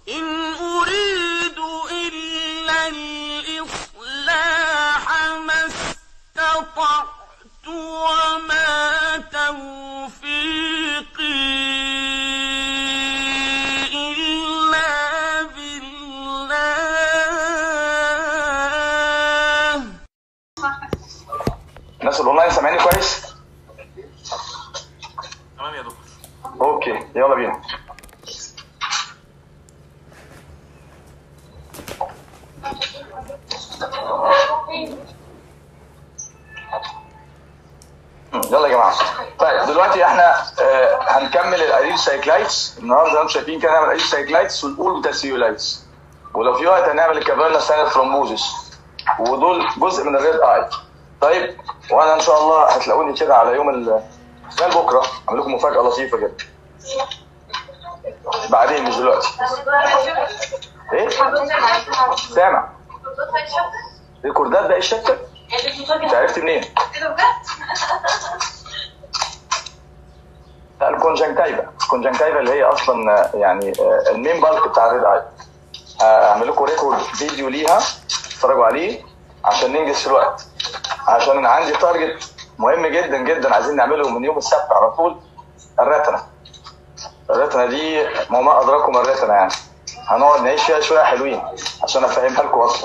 إن أريد إلا الإصلاح ما استطعت وما توفيقي إلا بالله. الناس الاونلاين سامعيني كويس؟ تمام يا دكتور. اوكي يلا بينا. يلا يا جماعه. طيب دلوقتي احنا هنكمل الايريد سايكلايتس. النهارده انتم شايفين كده هنعمل ايريد سايكلايتس ونقول بتاسيولايتس، ولو في وقت هنعمل الكافيرنا ستاند ثرومبوزيس، ودول جزء من الريد اي. طيب وانا ان شاء الله هتلاقوني كده على يوم بكره اعمل لكم مفاجاه لطيفه جدا. بعدين مش دلوقتي. ايه؟ سامع؟ ريكوردات باقي الشكل؟ انت عرفت منين؟ لا الكونجنكتيفا اللي هي اصلا يعني المين بالك بتاع الريد اي. هعمل لكم ريكورد فيديو ليها اتفرجوا عليه عشان ننجز في الوقت، عشان انا عندي تارجت مهم جدا جدا عايزين نعمله من يوم السبت على طول. الريتنا دي ما ادراكم الريتنا، يعني هنقعد نعيش فيها شويه حلوين عشان افهمها لكم اصلا.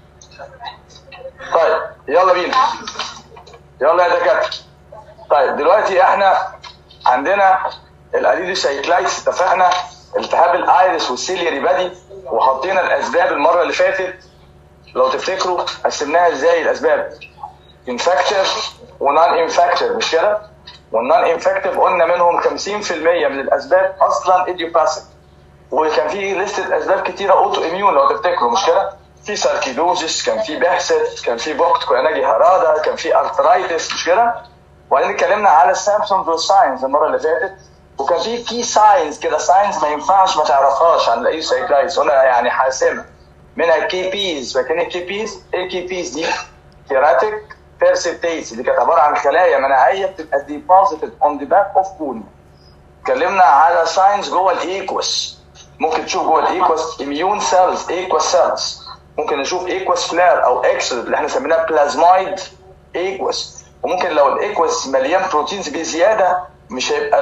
طيب يلا بينا، يلا يا دكاتره. طيب دلوقتي احنا عندنا الاريدوسايكلايتس، اتفقنا التهاب الايرس والسيلياري بادي، وحطينا الاسباب المره اللي فاتت لو تفتكروا قسمناها ازاي الاسباب، انفكتيف ونون انفكتيف، مش كده؟ والنون انفكتيف قلنا منهم 50% من الاسباب اصلا ايديوباثيك، وكان في لسته اسباب كتيره اوتو اميون لو تفتكروا، مش كده؟ في ساركيدوزيس، كان في بحثت، كان في بوكت كويناجي هارادا، كان في ارثرايتس، مش كده؟ وبعدين اتكلمنا على السامبتومز والساينز المره اللي فاتت، وكان في كي ساينز كده، ساينز ما ينفعش ما تعرفهاش عن الايوسايكلايتس، قلنا يعني حاسمه منها الكي بيز. فاكرين الكي بيز؟ ايه الكي بيز دي؟ كيراتيك بيرسيبتيز، اللي كانت عباره عن خلايا مناعيه بتبقى ديبوزيتد اون ذا باك اوف بون. اتكلمنا على ساينز جوه الايكوس، ممكن تشوف جوه الايكوس اميون سيلز، ايكوس سيلز، ممكن نشوف ايكوس فلير او اكسود اللي احنا سميناها بلازمويد ايكوس، وممكن لو الايكوس مليان بروتينز بزياده مش هيبقى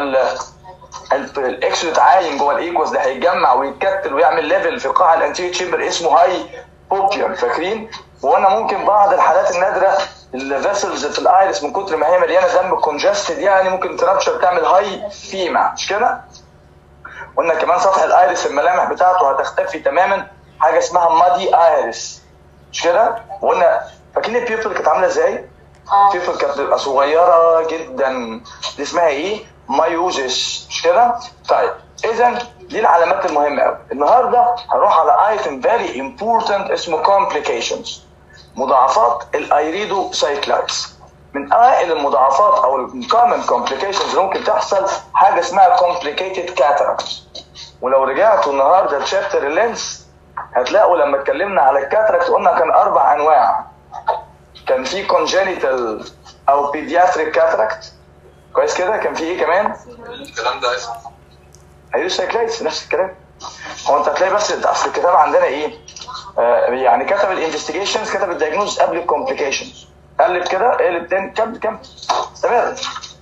الاكسود عايم جوه الايكوس، ده هيتجمع ويتكتل ويعمل ليفل في قاع الانتيريور تشامبر اسمه هاي بوبيوم، فاكرين؟ وقلنا ممكن بعض الحالات النادره الفيسلز في الايرس من كتر ما هي مليانه دم كونجستد يعني ممكن ترابشر تعمل هاي فيما، مش كده؟ قلنا كمان سطح الايرس الملامح بتاعته هتختفي تماما، حاجه اسمها مادي ايرس، مش كده؟ وقلنا فاكرين البيوبل كانت عامله ازاي؟ البيوبل كانت بتبقى صغيره جدا، دي اسمها ايه؟ مايوزيس، مش كده؟ طيب اذا دي العلامات المهمه قوي. النهارده هنروح على ايتم فيري امبورتنت اسمه كومبليكيشنز، مضاعفات الايريدوسايكلايتس. من اوائل المضاعفات او الكومن كومبليكيشنز اللي ممكن تحصل حاجه اسمها كومبليكيتد كاتاراكت. ولو رجعتوا النهارده لشابتر اللينس هتلاقوا لما اتكلمنا على الكاتاراكت قلنا كان 4 انواع. كان في كونجينيتال او بيدياتريك كاتاراكت، كويس كده؟ كان في ايه كمان؟ الكلام ده اسمه ايريدوسايكلايتس، نفس الكلام. هو انت هتلاقي بس اصل الكتاب عندنا ايه؟ يعني كتب الانفستيجيشنز، كتب الدايجنوز قبل الكومبليكيشنز. قلب كده، قلب تاني، كم استمر.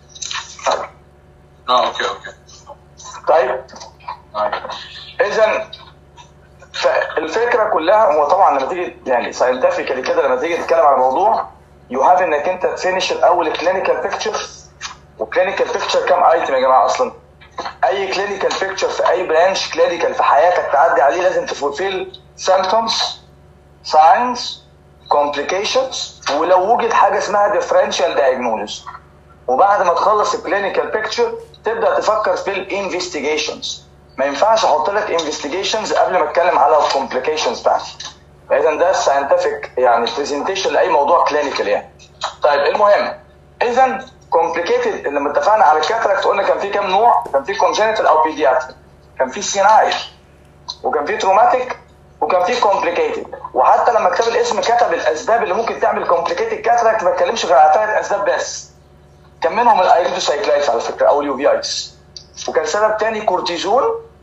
اوكي طيب اذا فالفكره كلها هو طبعا لما تيجي يعني ساينتفيكالي كده لما تيجي تتكلم على موضوع يو هاف انك انت تفينش الاول كلينيكال بيكتشر. وكلينيكال بيكتشر كام ايتم يا جماعه اصلا؟ اي كلينيكال بيكتشر في اي برانش كلينيكال في حياتك تعدي عليه لازم تفولفيل سيمبتومز، ساينز، كومبليكيشنز، ولو وجد حاجه اسمها ديفرنشال دايجنوز. وبعد ما تخلص الكلينيكال بيكتشر تبدا تفكر في الانفستيجيشنز. ما ينفعش احط لك انفستيجيشنز قبل ما اتكلم على الكومبليكيشنز بتاعتي. اذا ده الساينتفك يعني برزنتيشن لاي موضوع كلينيكال يعني. طيب المهم اذا كومبليكيتد لما اتفقنا على الكاتراكت قلنا كان في كام نوع؟ كان في كونجنتال او بيدياتريك، كان في سينايل، وكان في تروماتيك، وكان في كومبليكيتد. وحتى لما كتب الاسم كتب الاسباب اللي ممكن تعمل كومبليكيتد كاتراكت، ما اتكلمش غير على 3 اسباب بس. كان منهم الايريدوسايكلايتس على فكره او اليوفيايتس، وكان سبب تاني كورتيزون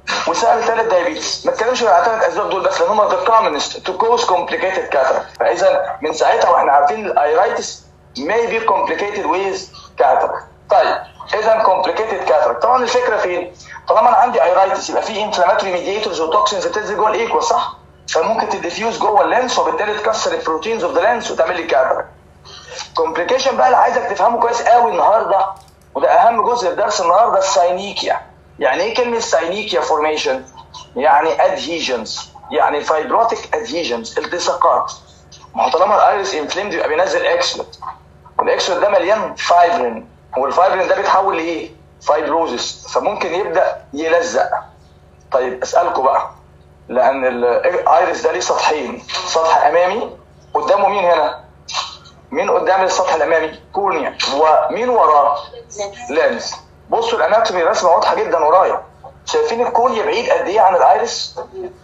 وسأل ثالث دايابيتس. ما اتكلمش غير على 3 اسباب دول بس لان هم the commonest to cause complicated cataract. فاذا من ساعتها واحنا عارفين الايرايتس may be complicated with cataract. طيب اذا complicated cataract طبعا الفكره فين؟ طالما انا عندي ايرايتس يبقى في انفلاماتوري ميديتورز وتوكسينز بتنزل جوه الايكوا صح؟ فممكن تديفيوز جوه اللينس وبالتالي تكسر البروتينز اوف ذا لينس وتعمل لي كاتراكت. كومبليكيشن بقى اللي عايزك تفهمه كويس قوي النهارده وده اهم جزء في درس النهارده الساينيكيا. يعني ايه كلمه ساينيكيا فورميشن؟ يعني ادهيجنز، يعني فايبروتيك ادهيجنز، التصاقات. ما هو طالما الايرس انفليمد يبقى بينزل اكسلت، والاكسلت ده مليان فايبرين، والفايبرين ده بيتحول لايه؟ فايبروزس، فممكن يبدا يلزق. طيب اسالكم بقى، لان الايرس ده ليه سطحين، سطح امامي قدامه مين هنا؟ مين قدام السطح الامامي؟ كورنيا، ومين وراه؟ لينس. بصوا الاناتومي رسمه واضحه جدا ورايا. شايفين الكورنيا بعيد قد ايه عن الايرس؟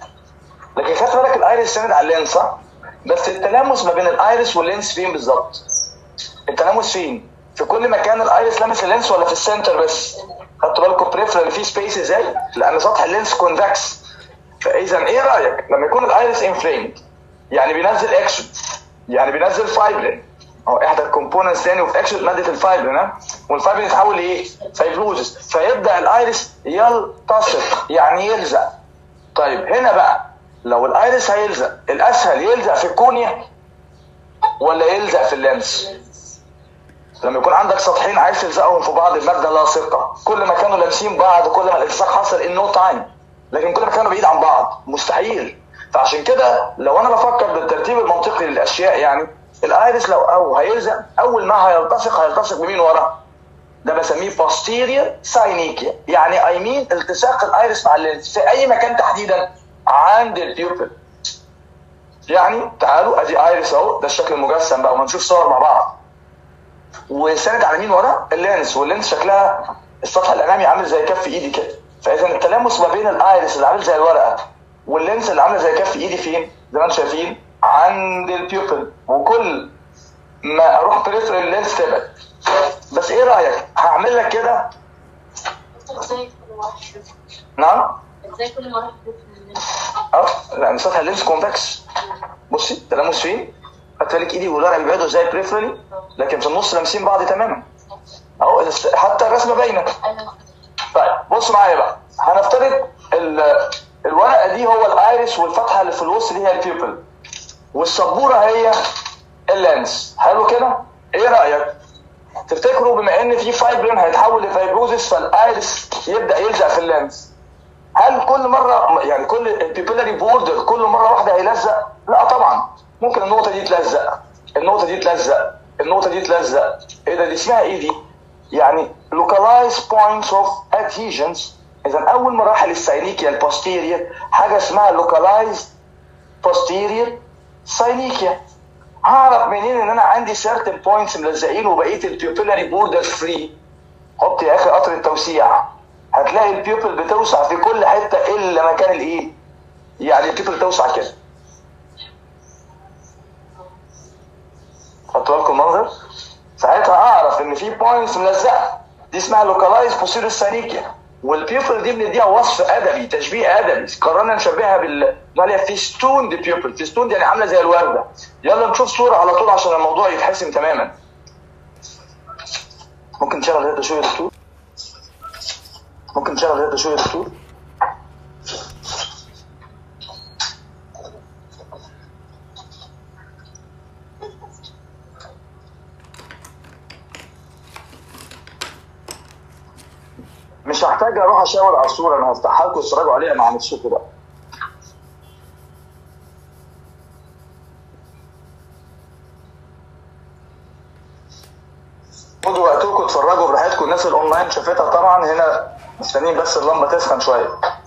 لكن خدت بالك الايرس ساند على اللينس صح؟ بس التلامس ما بين الايرس واللينس فين بالظبط؟ التلامس فين؟ في كل مكان الايرس لامس اللينس ولا في السنتر بس؟ خدتوا بالكم بريفرال في سبيس ازاي؟ لان سطح اللينس كونفكس. فاذا ايه رايك لما يكون الايرس انفليمد؟ يعني بينزل اكشن، يعني بينزل فايبرين، او احدى الكومبوننتس تاني وفي اكشن ماده الفايبرين، ها؟ والفايبرين يتحول لايه؟ فايبروزس، فيبدا الايرس يلتصق يعني يلزق. طيب هنا بقى لو الايرس هيلزق الاسهل يلزق في الكونيا ولا يلزق في اللينس؟ لما يكون عندك سطحين عايز تلزقهم في بعض الماده لاصقه، كل ما كانوا لامسين بعض كل ما الالتصاق حصل ان نو تايم، لكن كل ما كانوا بعيد عن بعض مستحيل. فعشان كده لو انا بفكر بالترتيب المنطقي للاشياء يعني الايرس لو او هيلزق اول ما هيلتصق بمين ورا؟ ده بسميه posterior synechiae، يعني اي مين التصاق الايرس مع اللينس في اي مكان تحديدا عند البيوبل. يعني تعالوا ادي ايرس اهو، ده الشكل المجسم بقى وهنشوف صور مع بعض. وساند على مين ورا؟ اللينس، واللينس شكلها السطح الامامي عامل زي كف ايدي كده. فاذا التلامس ما بين الايرس اللي عامل زي الورقه واللينس اللي عامله زي كف ايدي فين؟ زي ما انتم شايفين عند البيوبل، وكل ما اروح بريفرال اللينس تبعد. بس ايه رايك؟ هعمل لك كده. نعم؟ ازاي كل واحد لان سطح اللينس كونفكس. بصي التلامس فين؟ خدت بالك ايدي والورقه بيبعدوا زي بريفرالي لكن في النص لامسين بعض تماما. اهو حتى الرسمه باينه. طيب بصوا معايا بقى، هنفترض الورقه دي هو الايرس والفتحه اللي في الوسط دي هي البيوبل والسبوره هي اللينس. حلو كده؟ ايه رايك؟ تفتكروا بما ان في فايبرين هيتحول لفايبروزس فالايرس يبدا يلزق في اللينس، هل كل مره يعني كل البيبيلاري بوردر كل مره واحده هيلزق؟ لا طبعا، ممكن النقطه دي تلزق، النقطه دي تلزق، النقطه دي تلزق. ايه ده؟ دي اسمها ايه دي؟ يعني localized points of adhesions. اذا اول مراحل الساينيكيا البوستيريور حاجه اسمها localized posterior synechiae. هعرف منين ان انا عندي certain points ملزقين وبقيه البيوبيلاري بوردر فري؟ حط يا اخي قطر التوسيع، هتلاقي البيوبل بتوسع في كل حته الا مكان الايه؟ يعني البيوبل توسع كده. خدتوا بالكم المنظر؟ ساعتها اعرف ان في بوينتس ملزقه، دي اسمها لوكالايز بوستيريور ساينيكيا، والبيوبل دي بنديها وصف ادبي، تشبيه ادبي، قررنا نشبهها اللي هي فيستون دي بيوبل. فيستون دي يعني عامله زي الورده. يلا نشوف صوره على طول عشان الموضوع يتحسم تماما. ممكن نشغل هذا شويه يا دكتور؟ ممكن نشغل هذا شويه يا دكتور؟ مش هحتاج اروح اشاور على الصوره، انا هفتحها لكم تتفرجوا عليها مع نفسكم بقى. خدوا وقتكم اتفرجوا براحتكم، الناس الاونلاين شافتها طبعا، هنا مستنيين بس اللمبه تسخن شويه.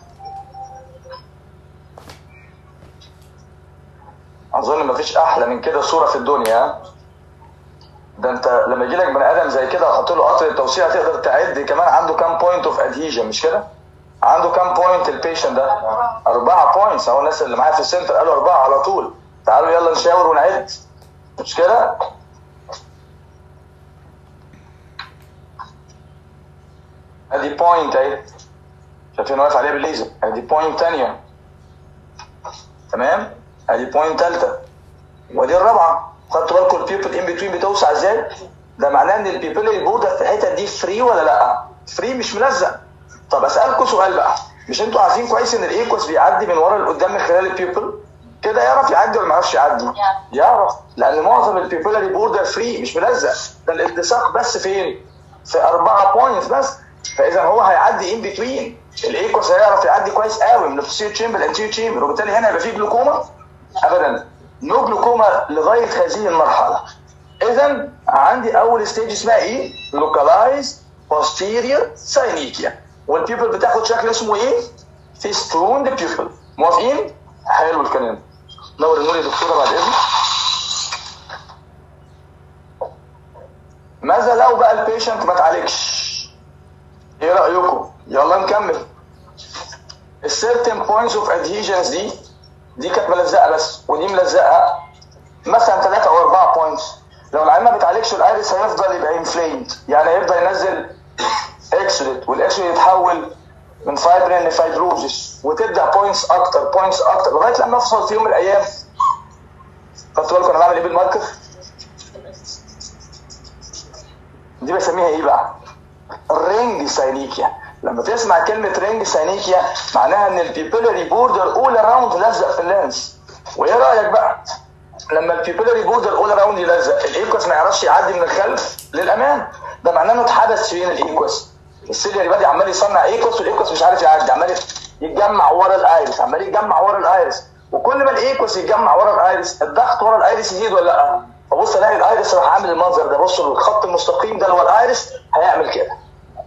اظن مفيش احلى من كده صوره في الدنيا. ده انت لما يجي لك بني ادم زي كده وحط له قطر التوسيع تقدر تعد كمان عنده كام بوينت اوف ادهيجن، مش كده؟ عنده كام بوينت البيشنت ده؟ 4 بوينتس اهو. الناس اللي معايا في السنتر قالوا 4 على طول. تعالوا يلا نشاور ونعد، مش كده؟ ادي بوينت اهي، شايفين واقف عليها بالليزر، ادي بوينت ثانيه. تمام؟ ادي بوينت ثالثه، ودي الرابعه. خدتوا بالكم البيبل ان بتوين بتوسع ازاي؟ ده معناه ان البيبل بوردر في الحته دي فري ولا لا؟ فري، مش ملزق. طب اسالكم سؤال بقى، مش انتوا عارفين كويس ان الايكوس بيعدي من ورا لقدام من خلال البيبل؟ كده يعرف يعدي ولا ما يعرفش يعدي؟ يعرف، لان معظم البيبلري بوردر فري مش ملزق، ده الالتصاق بس فين؟ في 4 بوينتس بس. فاذا هو هيعدي ان بتوين، الايكوس هيعرف يعدي كويس قوي من البوستيريور تشامبر للانتيريور تشامبر، وبالتالي هنا يبقى فيه جلوكوما؟ ابدا، نو جلوكوما لغايه هذه المرحله. اذا عندي اول ستيج اسمها ايه؟ لوكالايز بوستيريور ساينيكيا، والبيبل بتاخد شكل اسمه ايه؟ فيستوند بيبل. موافقين؟ حلو الكلام. نور النور يا دكتوره بعد اذنك. ماذا لو بقى البيشنت ما اتعالجش؟ ايه رايكم؟ يلا نكمل. السيرتن بوينتس اوف ادهيجنز دي كانت ملزقه بس، ودي ملزقه مثلا 3 أو 4 بوينتس. لو العيان ما بيتعالجش الايرس هيفضل يبقى انفليمد، يعني هيفضل ينزل اكسوديت، والاكسوديت يتحول من فايبرين لفايبروزس، وتبدا بوينتس اكتر بوينتس اكتر لغايه لما افصل في يوم من الايام. خدتوا بالكم انا بعمل ايه بالماركر؟ دي بسميها ايه بقى؟ رينج ساينيكيا. لما تسمع كلمه رينج ساينيكيا معناها ان البيبلري بوردر اول اراوند لزق في اللانس. وايه رايك بقى؟ لما البيبلري بوردر اول اراوند يلزق، الايكوس ما يعرفش يعدي من الخلف للامام، ده معناه انه اتحبس فين الايكوس؟ السيلياري بادي عمال يصنع ايكوس، والايكوس مش عارف يعدي، عمال يتجمع ورا الايرس، عمال يتجمع ورا الايرس، وكل ما الايكوس يتجمع ورا الايرس الضغط ورا الايرس يزيد ولا لا؟ فبص الاقي الايرس راح عامل المنظر ده، بصوا الخط المستقيم ده اللي هو الايرس هيعمل كده.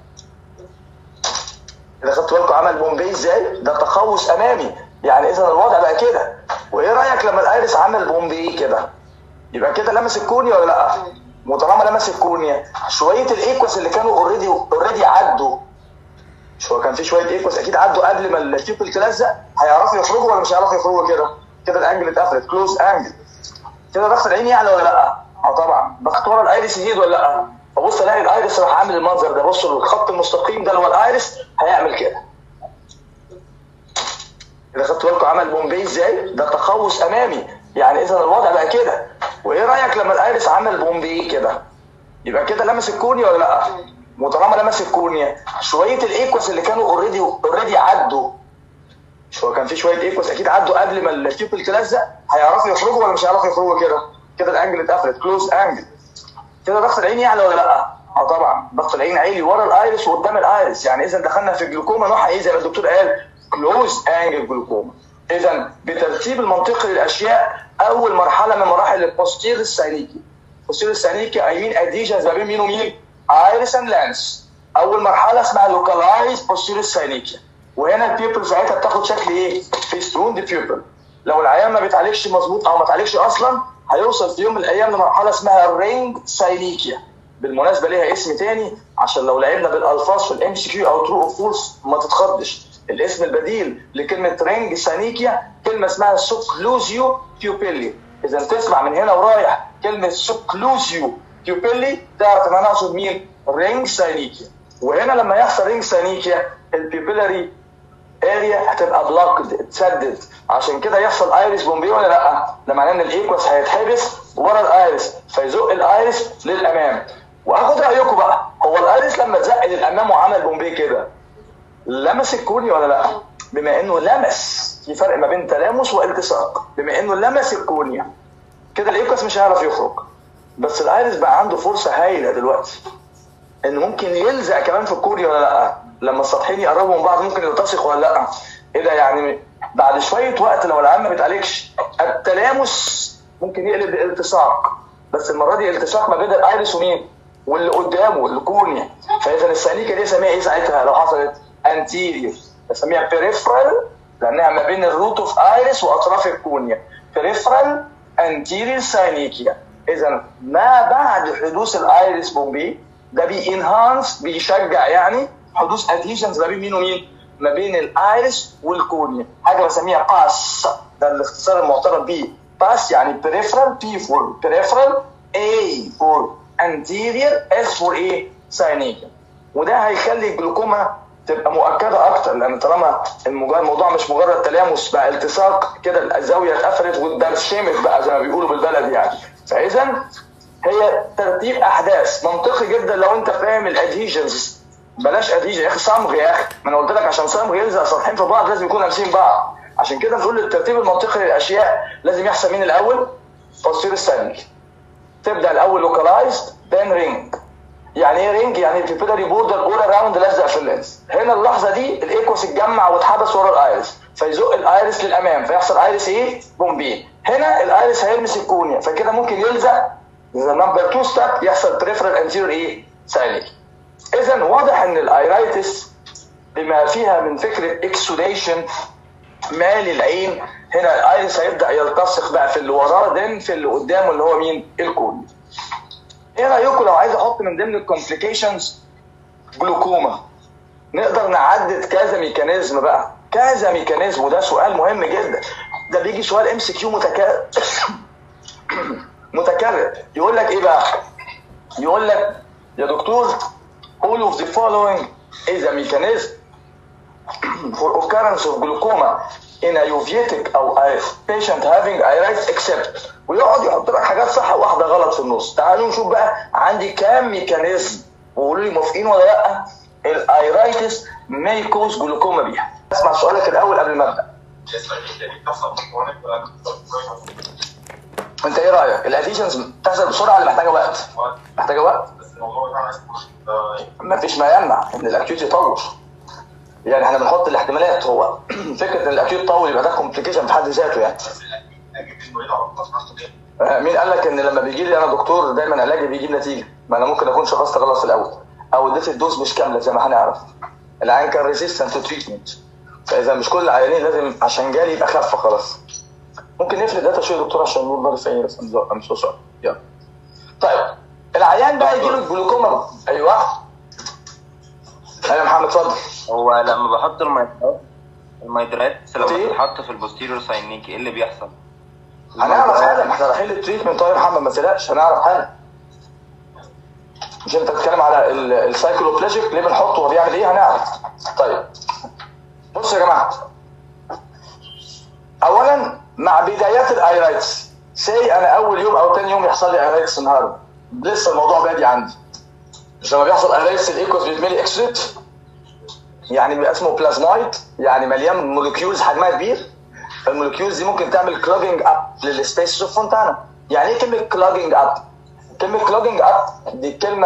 اذا خدتوا بالكم عمل بومبي ازاي؟ ده تخوص امامي، يعني اذا الوضع بقى كده. وايه رايك لما الايرس عمل بومبي كده؟ يبقى كده لمس الكورنيا ولا لا؟ وطالما لمس الكورنيا شويه الايكوس اللي كانوا اوريدي عدوا، مش هو كان في شويه ايكوس اكيد عدوا قبل ما التيوبل تلزق، هيعرفوا يخرجوا ولا مش هيعرفوا يخرجوا كده؟ كده الانجل اتقفلت، كلوز انجل. كده ضغط العين يعلى ولا لا؟ طبعا. ضغط ورا الايرس يزيد ولا لا؟ فبص الاقي الايرس راح عامل المنظر ده، بصوا الخط المستقيم ده اللي هو الايرس هيعمل كده. اذا خدتوا بالكم عمل بومبي ازاي؟ ده تخوص امامي، يعني اذا الوضع بقى كده. وايه رايك لما الايرس عمل بومبي كده؟ يبقى كده لمس الكورنيا ولا لا؟ وطالما لمس الكورنيا شويه الايكوس اللي كانوا اوريدي عدوا، مش هو كان في شويه ايكوس اكيد عدوا قبل ما التيوبل تلزق، هيعرفوا يخرجوا ولا مش هيعرفوا يخرجوا كده؟ كده الانجل اتقفلت، كلوز انجل. كده ضغط العين يعلى ولا لا؟ طبعا. ضغط العين عالي ورا الايرس وقدام الايرس، يعني اذا دخلنا في جلوكوما نوعها ايه زي ما الدكتور قال؟ كلوز انجل جلوكوما. اذا بترتيب المنطقي للاشياء، اول مرحله من مراحل البوستيريور ساينيكي. البوستيريور ساينيكي اي مين اديشنز ما بين مين ومين؟ ايرس اند لانس. اول مرحله اسمها لوكالايز بوستيريور ساينيكي، وهنا البيبل ساعتها بتاخد شكل ايه؟ فيستوند بيبل. لو العيان ما بيتعالجش مظبوط او ما اتعالجش اصلا هيوصل في يوم من الايام لمرحله اسمها الرينج ساينيكيا. بالمناسبه ليها اسم تاني عشان لو لعبنا بالالفاظ في الام سي كيو او ترو او فولس ما تتخضش. الاسم البديل لكلمه رينج ساينيكيا كلمه اسمها سوكلوزيو بيوبيلي. اذا تسمع من هنا ورايح كلمه سوكلوزيو بيوبيلي تعرف ان انا اقصد مين؟ رينج ساينيكيا. وهنا لما يحصل رينج ساينيكيا البيبيلاري اريا هتبقى بلوكد، اتسدد، عشان كده يحصل ايرس بومبي ولا لا؟ ده معناه ان الايكوس هيتحبس ورا الايرس فيزق الايرس للامام. واخد رايكم بقى، هو الايرس لما اتزق للامام وعمل بومبي كده لمس الكورنيا ولا لا؟ بما انه لمس، في فرق ما بين تلامس والتصاق. بما انه لمس الكورنيا كده الايكوس مش هيعرف يخرج، بس الايرس بقى عنده فرصه هايله دلوقتي انه ممكن يلزق كمان في الكورنيا ولا لا؟ لما السطحين يقربوا من بعض ممكن يلتصقوا ولا لا؟ ايه ده؟ يعني بعد شويه وقت لو العيان ما بيتعالجش التلامس ممكن يقلب الالتصاق، بس المره دي التصاق ما بين الايرس ومين؟ واللي قدامه الكورنيا. فاذا السانيكا دي اسميها ايه ساعتها لو حصلت؟ انتيريور. بسميها بيريفرال لانها ما بين الروت اوف ايرس واطراف الكورنيا. بيريفرال انتيريور ساينيكيا. اذا ما بعد حدوث الايرس بومبي ده بينهانس، بيشجع يعني حدوث ادهيشنز ما بين مين ومين؟ ما بين الايرس والكورنيا. حاجه بسميها باس، ده الاختصار المعترف بيه. باس يعني بريفرال، بي فور بريفرال، اي فور انتيريور، اس فور ايه؟ ساينيكيا. وده هيخلي الجلوكوما تبقى مؤكده اكتر، لان طالما الموضوع مش مجرد تلامس، بقى التصاق كده، الزاويه اتقفلت واتبرشمت بقى زي ما بيقولوا بالبلد يعني. فاذا هي ترتيب احداث منطقي جدا لو انت فاهم الادهيجنز. بلاش ادهيجن يا اخي، صمغ يا اخي، ما انا قلت لك عشان صمغ يلزق سطحين في بعض لازم يكونوا لامسين بعض. عشان كده بنقول الترتيب المنطقي للاشياء لازم يحصل مين الاول؟ posterior ساينيك. تبدا الاول لوكالايزد then رينج. يعني ايه رينج؟ يعني البيبيلاري بوردر اول اراوند لازق في اللينس. هنا اللحظه دي الايكوس اتجمع واتحبس ورا الايرس، فيزق الايرس للامام، فيحصل ايرس ايه؟ بومبين. هنا الايرس هيلمس الكونيا، فكده ممكن يلزق اذا نمبر 2 ستيب يحصل بريفرال انتيريور ايه؟ ساينيك. اذا واضح ان الايرايتس بما فيها من فكره اكسوديشن مالي العين، هنا الايرس هيبدا يلتصق بقى في اللي وراه دين في اللي قدامه اللي هو مين؟ الكون. ايه رايكم لو عايز احط من ضمن الكومبليكيشنز جلوكوما؟ نقدر نعدد كذا ميكانيزم بقى، كذا ميكانيزم، وده سؤال مهم جدا. ده بيجي سؤال ام سي كيو متكرر. يقول لك ايه بقى؟ يقول لك يا دكتور all of the following is a mechanism for occurrence of glaucoma in a uveitic او a patient having iritis except، ويقعد يحط لك حاجات صح وواحده غلط في النص. تعالوا نشوف بقى عندي كام ميكانيزم وقولوا لي موافقين ولا لا الايرايتس may cause glaucoma بيها. اسمع سؤالك الاول قبل ما ابدا. انت ايه رايك؟ الاديشنز بتحصل بسرعه ولا محتاجه وقت؟ محتاجه وقت. مفيش ما يمنع ان الاكيوت يطول. يعني احنا بنحط الاحتمالات. هو فكره ان الاكيوت طول يبقى ده كومبليكيشن في حد ذاته يعني. مين قال لك ان لما بيجي لي انا دكتور دايما علاجي بيجيب نتيجه؟ ما انا ممكن اكون شخصت غلط في الاول او اديت الدوز مش كامله زي ما هنعرف. العيان كان ريزيستنت تو تريتمنت، فاذا مش كل العيانين لازم عشان جالي يبقى خف خلاص. ممكن نفرد داتا شويه يا دكتور عشان النور ضارب في عيني بس مش سوري. يلا طيب العيان بقى يجي له الجلوكوما. ايوه ايوه محمد اتفضل. هو لما بحط الميدرات لما بتتحط في البوستيريور ساينيكي ايه اللي بيحصل؟ هنعرف حاجه، ما احنا رايحين للتريتمنت. طيب محمد ما تقلقش هنعرف حاجه. مش انت بتتكلم على السايكلوبلاجيك ليه بنحطه وبيعمل ايه؟ هنعرف. طيب بصوا يا جماعه، اولا مع بدايات الايرايتس سي انا اول يوم او ثاني يوم يحصل لي ايرايتس النهارده، لسه الموضوع بادي عندي. مش لما بيحصل ايرايتس الايكوس بيتملي اكسيت، يعني بيبقى اسمه بلازمايد، يعني مليان مولكيولز حجمها كبير. المولكيولز دي ممكن تعمل كلوجينج اب للسبيسز اوف فونتانا. يعني ايه كلمه كلوجينج اب؟ كلمه كلوجينج اب دي الكلمه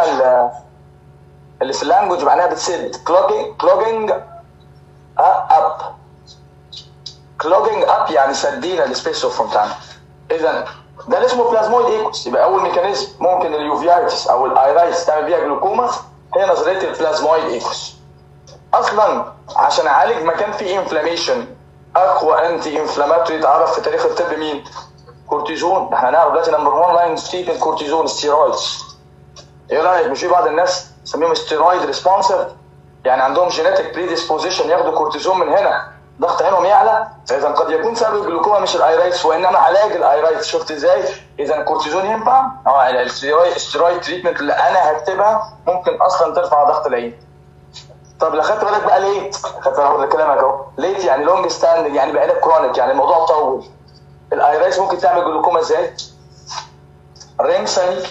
اللي في اللانجوج معناها بتسد. كلوجينج اب، كلوجينج اب يعني سدينا السبيس اوف فونتانا. اذا ده اللي اسمه بلازمويد ايكوس. يبقى اول ميكانيزم ممكن اليوفيايتس او الايرايتس تعمل بيها جلوكوما هي نظريه البلازمويد ايكوس. اصلا عشان اعالج مكان فيه انفلاميشن اقوى انتي انفلاماتوري اتعرف في تاريخ الطب مين؟ كورتيزون. احنا هنعرف دلوقتي نمبر 1 لاين ستيت الكورتيزون ستيرويدز. ايه رايك؟ مش في بعض الناس نسميهم ستيرويد ريسبونسيف، يعني عندهم جينيتك بريديسبوزيشن ياخدوا كورتيزون من هنا ضغط عينهم يعلى، فاذا قد يكون سبب الجلوكوما مش الايرايتس وانما علاج الايرايتس. شفت ازاي؟ اذا الكورتيزون ينفع؟ الستيرويد تريتمنت اللي انا هكتبها ممكن اصلا ترفع ضغط العين. طب لا خدت بالك بقى ليت؟ خدت بالك كلامك اهو. ليت يعني لونج ستاندنج، يعني بقى كرونيك، يعني الموضوع طول. الايرايتس ممكن تعمل جلوكوما ازاي؟ رينج ساينيك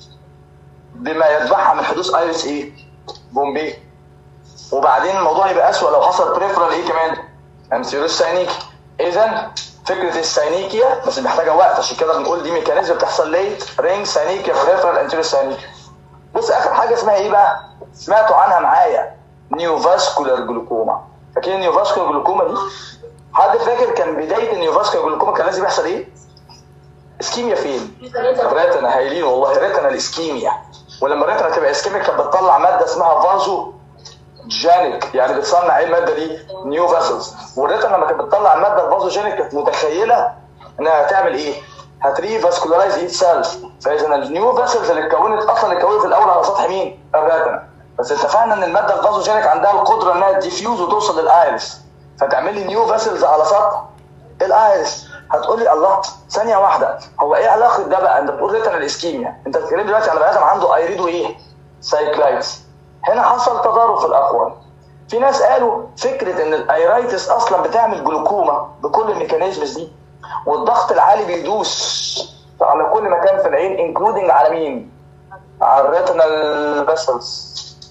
بما يتبعها من حدوث ايرس ايه؟ بومبي. وبعدين الموضوع يبقى اسوء لو حصل بريفرال ايه كمان؟ انتيريور ساينيكي. اذا فكره الساينيكيا بس محتاجه وقت، عشان كده بنقول دي ميكانيزم بتحصل ليت رينج ساينيكيا بريفرال انتيريور ساينيكي. بص اخر حاجه اسمها ايه بقى؟ سمعتوا عنها معايا؟ نيوفاسكولار جلوكوما. فاكرين نيوفاسكولار جلوكوما دي؟ حد فاكر كان بدايه النيوفاسكولار جلوكوما كان لازم يحصل ايه؟ اسكيميا فين؟ الريتنا. هايلين والله، الريتنا الاسكيميا. ولما الريتنا تبقى اسكيميا كانت بتطلع ماده اسمها فازو جينيك، يعني بتصنع ايه الماده دي؟ نيو فاسلز. والريتنا لما كانت بتطلع الماده الفازوجينيك كانت متخيله انها هتعمل ايه؟ هتري فاسكولارايز ايت سيلز. فاذا النيو فاسلز اللي اتكونت اصلا اتكونت في الاول على سطح مين؟ الريتنا. بس اتفقنا ان الماده الفازوجينيك عندها القدره انها تديفيوز وتوصل للايرس، فتعمل لي نيو فاسلز على سطح الايرس. هتقول لي الله ثانيه واحده، هو ايه علاقه ده بقى؟ انت بتقول ريتنا الاسكيميا، انت بتتكلم دلوقتي على بني ادم عنده ايريدو ايه؟ سايكلايتس. هنا حصل تضارب في الاقوال. في ناس قالوا فكره ان الايرايتس اصلا بتعمل جلوكوما بكل الميكانيزمز دي، والضغط العالي بيدوس على كل مكان في العين انكلودنج على مين؟ على الريتينال فيسلز.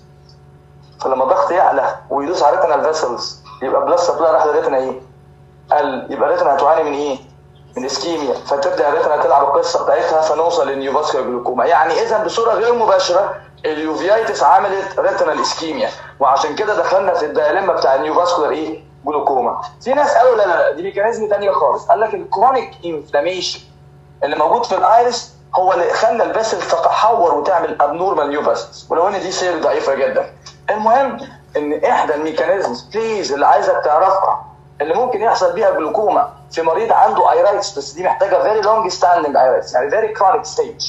فلما الضغط يعلى ويدوس على الريتينال فيسلز يبقى بلس سبلاي راح للريتنا ايه؟ قل، يبقى الريتنا هتعاني من ايه؟ من اسكيميا، فتبدا الريتنا تلعب القصه بتاعتها فنوصل للنيوفاسكولار جلوكوما. يعني اذا بصوره غير مباشره اليوفيايتس عملت ريتنال اسكيميا، وعشان كده دخلنا في الدايلما بتاع النيوفاسكولار ايه؟ جلوكوما. في ناس قالوا لا دي ميكانيزم ثانيه خالص، قال لك الكرونيك انفلاميشن اللي موجود في الايرس هو اللي خلى الفيسل تتحور وتعمل ابنورمال نيوفاسكس، ولو ان دي سير ضعيفه جدا. المهم ان احدى الميكانيزمز بليز اللي عايزك تعرفها اللي ممكن يحصل بيها جلوكوما في مريض عنده ايرايتس، بس دي محتاجه فيري لونج ستاندنج ايرايتس، يعني فيري كرونيك ستيج،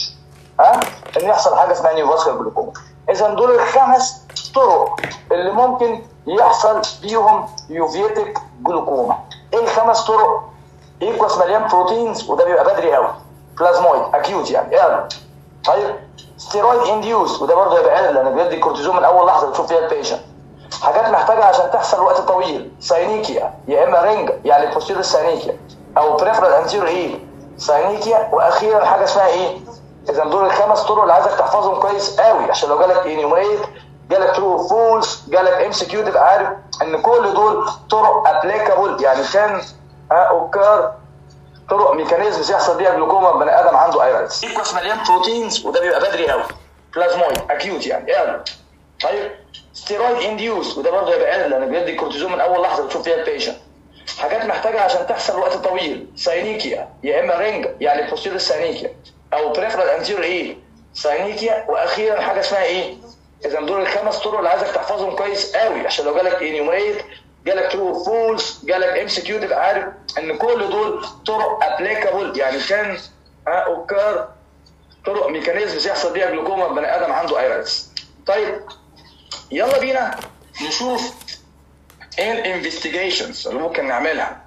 ان يحصل حاجه اسمها نيوفاسكولار جلوكوما. اذا دول الخمس طرق اللي ممكن يحصل بيهم يوفيتك جلوكوما. ايه الخمس طرق؟ ايكوس مليان بروتينز وده بيبقى بدري قوي، بلازمويد اكيوت يعني طيب ستيرويد انديوس وده برضه يبقى عادي لان بيدي كورتيزون من اول لحظه بتشوف فيها البيشنت. حاجات محتاجه عشان تحصل وقت طويل، ساينيكيا يا اما رينج يعني بوستيريور ساينيكيا او بريفرال انتيريور ايه؟ ساينيكيا. واخيرا حاجه اسمها ايه؟ اذا دول الخمس طرق اللي عايزك تحفظهم كويس قوي عشان لو جالك انيومريت، جالك ترو فولس، جالك ام سي كيو تبقى عارف ان كل دول طرق ابليكابل، يعني كان اوكار طرق ميكانيزمز يحصل بيها جلوكوما بني ادم عنده ايرايتس. ايكوس مليان بروتينز وده بيبقى بدري قوي، بلازمويد اكيوت يعني طيب ستيرويد انديوس وده برضه يبقى عادي لان بيدي كورتيزون من اول لحظه بتشوف فيها البيشنت. حاجات محتاجه عشان تحصل وقت طويل، ساينيكيا يا اما رينج يعني بوستيريور ساينيكيا او بريفرال انتيريور ايه؟ ساينيكيا. واخيرا حاجه اسمها ايه؟ اذا دول الخمس طرق اللي عايزك تحفظهم كويس قوي عشان لو جالك انيومريت، جالك ترو فولس، جالك ام سي كيو تبقى عارف ان كل دول طرق ابليكابل، يعني كان اوكار طرق ميكانيزمز يحصل بيها جلوكوما بني ادم عنده ايرايتس. طيب يلا بينا نشوف ايه الانفستيجيشنز اللي ممكن نعملها.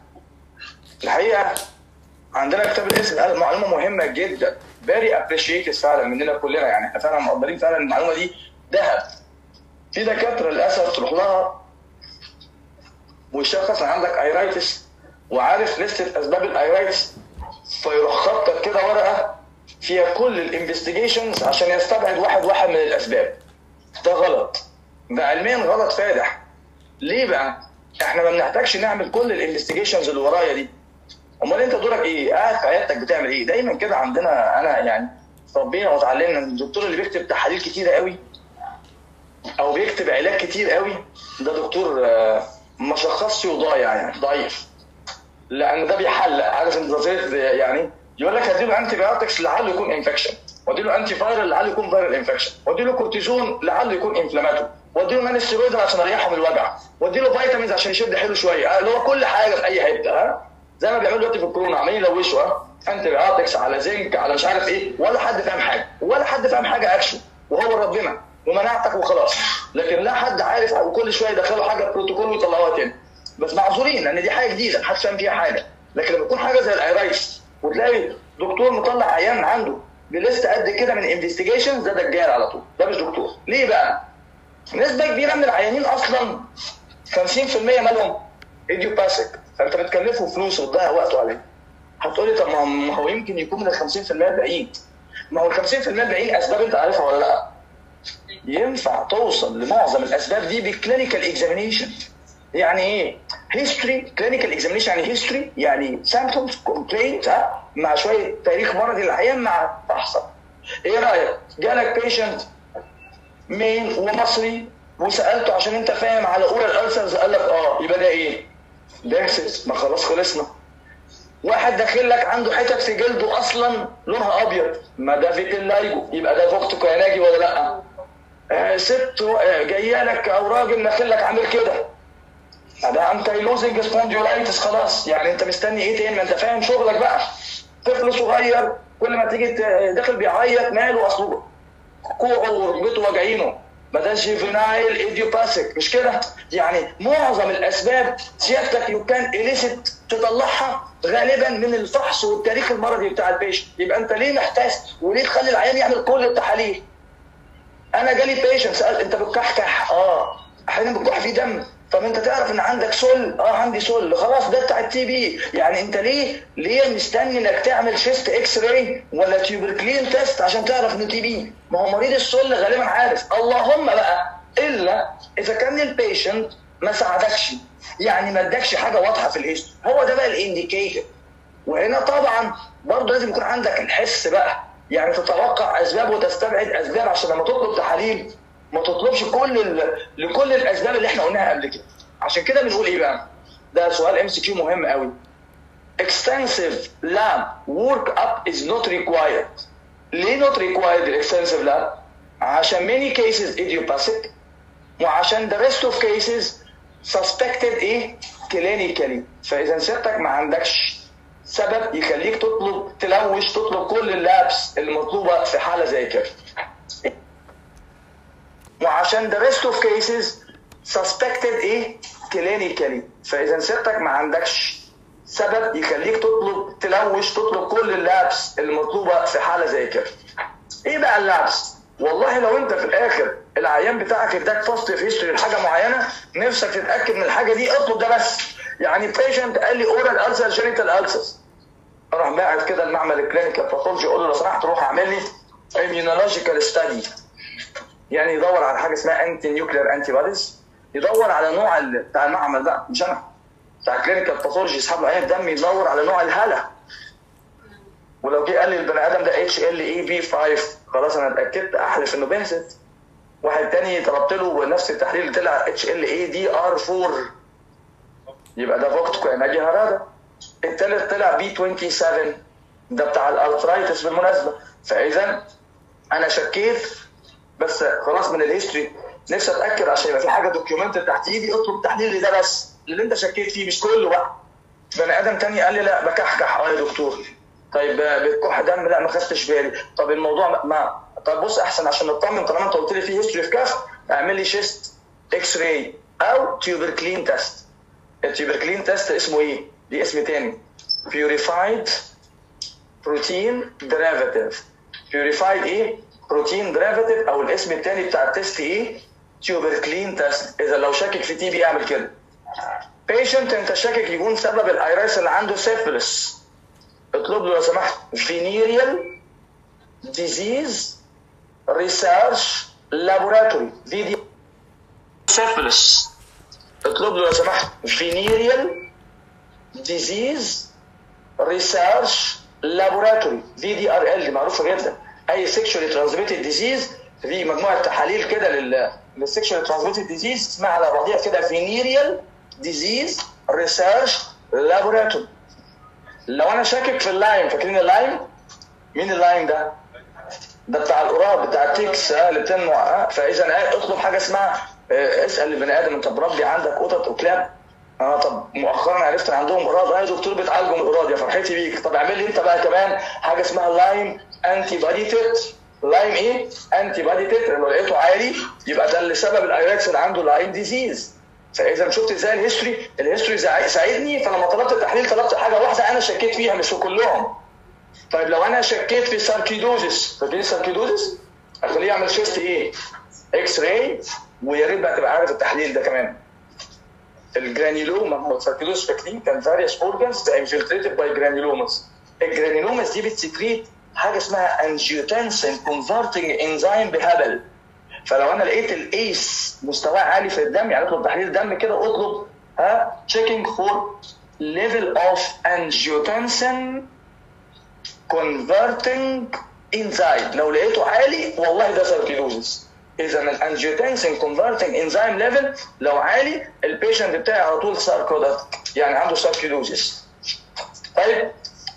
الحقيقه عندنا كتاب الاسم قال معلومه مهمه جدا، فيري ابريشيتد فعلا مننا كلنا، يعني احنا فعلا مقدرين فعلا المعلومه دي ذهب. في دكاتره للاسف تروح لها ويشخص ان عندك ايرايتس وعارف لسته اسباب الايرايتس، فيروح خطك كده ورقه فيها كل الانفستيجيشنز عشان يستبعد واحد من الاسباب. ده غلط، ده علميا غلط فادح. ليه بقى؟ احنا ما بنحتاجش نعمل كل الانفستيجيشنز اللي ورايا دي. امال انت دورك ايه؟ قاعد في عيادتك بتعمل ايه؟ دايما كده عندنا انا يعني ربنا وتعلمنا ان الدكتور اللي بيكتب تحاليل كتيره قوي او بيكتب علاج كتير قوي ده دكتور ما شخصش وضايع، يعني ضعيف، لان ده بيحلق. عارف انت يعني يقول لك هديله انتي بايوتكس لعله يكون انفكشن، واديله انتي فايرال لعله يكون فايرال انفكشن، واديله كورتيزون لعله يكون انفلاماتوري، واديله نان ستيرويد عشان اريحه من الوجع، واديله فيتامينز عشان يشد حيله شويه، اللي هو كل حاجه في اي حته زي ما بيعملوا دلوقتي في الكورونا عمالين يلوشوا انتي بايوتكس على زنك على مش عارف ايه، ولا حد فاهم حاجه اكشن، وهو ربنا ومناعتك وخلاص. لكن لا حد عارف، او كل شويه يدخلوا حاجه بروتوكول ويطلعوها تاني، بس معذورين لان دي حاجه جديده محدش فاهم فيها حاجه. لكن لما تكون حاجه زي الايرايتس وتلاقي دكتور مطلع عيان عنده بليست قد كده من انفستيجيشن، ده دجال على طول، ده مش دكتور. ليه بقى؟ نسبه كبيره من العيانين اصلا 50% مالهم ايديوباثيك، فانت بتكلفه فلوس وتضيع وقته عليه. هتقولي طب ما هو يمكن يكون من ال 50% الباقيين. ما هو ال 50% الباقيين اسباب انت عارفها ولا لا؟ ينفع توصل لمعظم الاسباب دي بكلينيكال اكزامينيشن. يعني ايه؟ هيستوري، كلينيكال اكزامينيشن يعني هيستوري، يعني سيمبتومز كومبلينت مع شويه تاريخ مرضي العيان مع فحصك. ايه رايك؟ جالك بيشنت مين ومصري وسالته عشان انت فاهم على اورال السرز، قال لك يبقى ده ايه؟ داكسس. ما خلاص خلصنا. واحد داخل لك عنده حتت في جلده اصلا لونها ابيض، ما ده فيتيلايجو، يبقى ده فوكتو كياناجي ولا لا؟ ست جايه لك او راجل داخل لك عامل كده، ده انتايلوزنج سبونديولايتس. خلاص يعني انت مستني ايه تاني؟ ما انت فاهم شغلك بقى. طفل صغير كل ما تيجي داخل بيعيط، ماله؟ اصله كوعه وركبته واجعينه، ما ده جيفينايل ايديوباثيك، مش كده؟ يعني معظم الاسباب سيادتك يو كان اليسيت تطلعها غالبا من الفحص والتاريخ المرضي بتاع البيشنت. يبقى انت ليه محتاس وليه تخلي العيان يعمل كل التحاليل؟ انا جالي بيشنت سال انت بتكحكح، احيانا بتكح فيه دم. طب انت تعرف ان عندك سل؟ عندي سل، خلاص ده بتاع التي بي. يعني انت ليه مستني انك تعمل شيست اكس راي ولا تيوبركلين تيست عشان تعرف انه تي بي؟ ما هو مريض السل غالبا عارف. اللهم بقى الا اذا كان البيشنت ما ساعدكش، يعني ما ادكش حاجه واضحه في الهيستوري، هو ده بقى الانديكيتور. وهنا طبعا برضه لازم يكون عندك الحس بقى، يعني تتوقع اسباب وتستبعد اسباب عشان لما تطلب تحاليل ما تطلبش لكل الاسباب اللي احنا قلناها قبل كده. عشان كده بنقول ايه بقى؟ ده سؤال MCQ مهم قوي. Extensive lab work up is not required. ليه not required الاكستنسيف lab؟ عشان many cases idiopathic، وعشان the rest of cases suspected clinically. فاذا سيادتك ما عندكش سبب يخليك تطلب كل اللابس المطلوبه في حاله زي كده. وعشان the rest of cases suspected clinically. فاذا سيادتك ما عندكش سبب يخليك تطلب كل اللابس المطلوبه في حاله زي كده. ايه بقى اللابس؟ والله لو انت في الاخر العيان بتاعك اداك بوزيتيف هيستوري لحاجه معينه، نفسك تتاكد من الحاجه دي، اطلب ده بس. يعني بيشنت قال لي اورال ألسر جينيتال ألسرز، اروح باعت كده المعمل الكلينيكال باثولوجي، اقول له لو سمحت روح اعمل لي immunological ستادي، يعني يدور على حاجه اسمها انتي نيوكلير انتي بوديز، يدور على نوع بتاع المعمل ده، مش انا بتاع كلينيكال باثولوجي يسحب له عين الدم، يدور على نوع الهاله. ولو جه قال لي البني ادم ده HLA-B5، خلاص انا اتاكدت، احلف انه بهست. واحد تاني طلبت له نفس التحليل طلع HLA-DR4، يبقى ده فوكتكو اناجي هرادا. التالت طلع B27، ده بتاع الارثرايتس بالمناسبه. فاذا انا شكيت، بس خلاص من الهيستوري نفسي اتاكد عشان يبقى في حاجه دوكيومنت تحت ايدي، اطلب التحليل ده بس اللي انت شكيت فيه، مش كله بقى. بني ادم تاني قال لي لا بكحكح يا دكتور. طيب بتكح دم؟ لا ما خدتش بالي. طب الموضوع ما طب بص احسن عشان نطمن، طالما انت قلت لي في هيستوري في كف، اعمل لي شيست اكس راي او تيوبركلين تيست. التيوبركلين تيست اسمه ايه؟ دي اسم تاني، بيوريفايد بروتين ديريفاتيف. بيوريفايد بروتين ديريفاتيف، او الاسم التاني بتاع التيست تيوبركلين تيست. اذا لو شاكك في تي بي اعمل كده. بيشنت انت شاكك يكون سبب الايرس اللي عنده سيفلس، اطلب له لو سمحت فينيريال ديزيز ريسيرش لابوراتوري فيديو سيفلس. اطلب له لو سمحت فينيريال ديزيز ريسيرش لابوراتوري VDRL، دي معروفه جدا. اي سيكشوالي ترانسميتد ديزيز، في مجموعه تحاليل كده للسيكشوالي ترانسميتد ديزيز اسمها على بعضيها كده فينيريال ديزيز ريسيرش لابوراتوري. لو انا شاكك في اللايم، فاكرين اللايم؟ مين اللايم ده؟ ده بتاع القراب بتاع التيكس اللي بتنمو. فاذا اطلب حاجه اسمها اسال البني ادم انت مربي عندك قطط وكلاب؟ طب مؤخرا عرفت ان عندهم قراد. يا دكتور بتعالجوا من القراد، يا فرحتي بيك. طب اعمل لي انت بقى كمان حاجه اسمها لايم انتي بادي تيت. لايم انتي بادي تيت، لو لقيته عالي يبقى ده اللي سبب الايركس اللي عنده لايم ديزيز. فاذا شفت ازاي الهيستوري ساعدني، فلما طلبت التحليل طلبت حاجه واحده انا شكيت فيها مش في كلهم. طيب لو انا شكيت في ساركيدوزس، فاكرين الساركيدوزس؟ اخليه يعمل شيست اكس راي، ويا ريت بقى تبقى عارف التحليل ده كمان. الجرانيلوما والساركيدوز فاكرين كان فاريوس اورجانز انفلتريتد باي جرانيلوماس. الجرانيلوماس دي بتسكريت حاجه اسمها انجيوتنسين كونفرتنج انزيم بهبل. فلو انا لقيت الايس مستواه عالي في الدم، يعني اطلب تحليل دم كده، اطلب checking for level of angiotensin converting enzyme. لو لقيته عالي والله ده ساركيدوزس. اذا الانجيوتنسين كونفرتنج انزيم ليفل لو عالي، البيشنت بتاعي على طول ساركودات، يعني عنده ساركيدوزس. طيب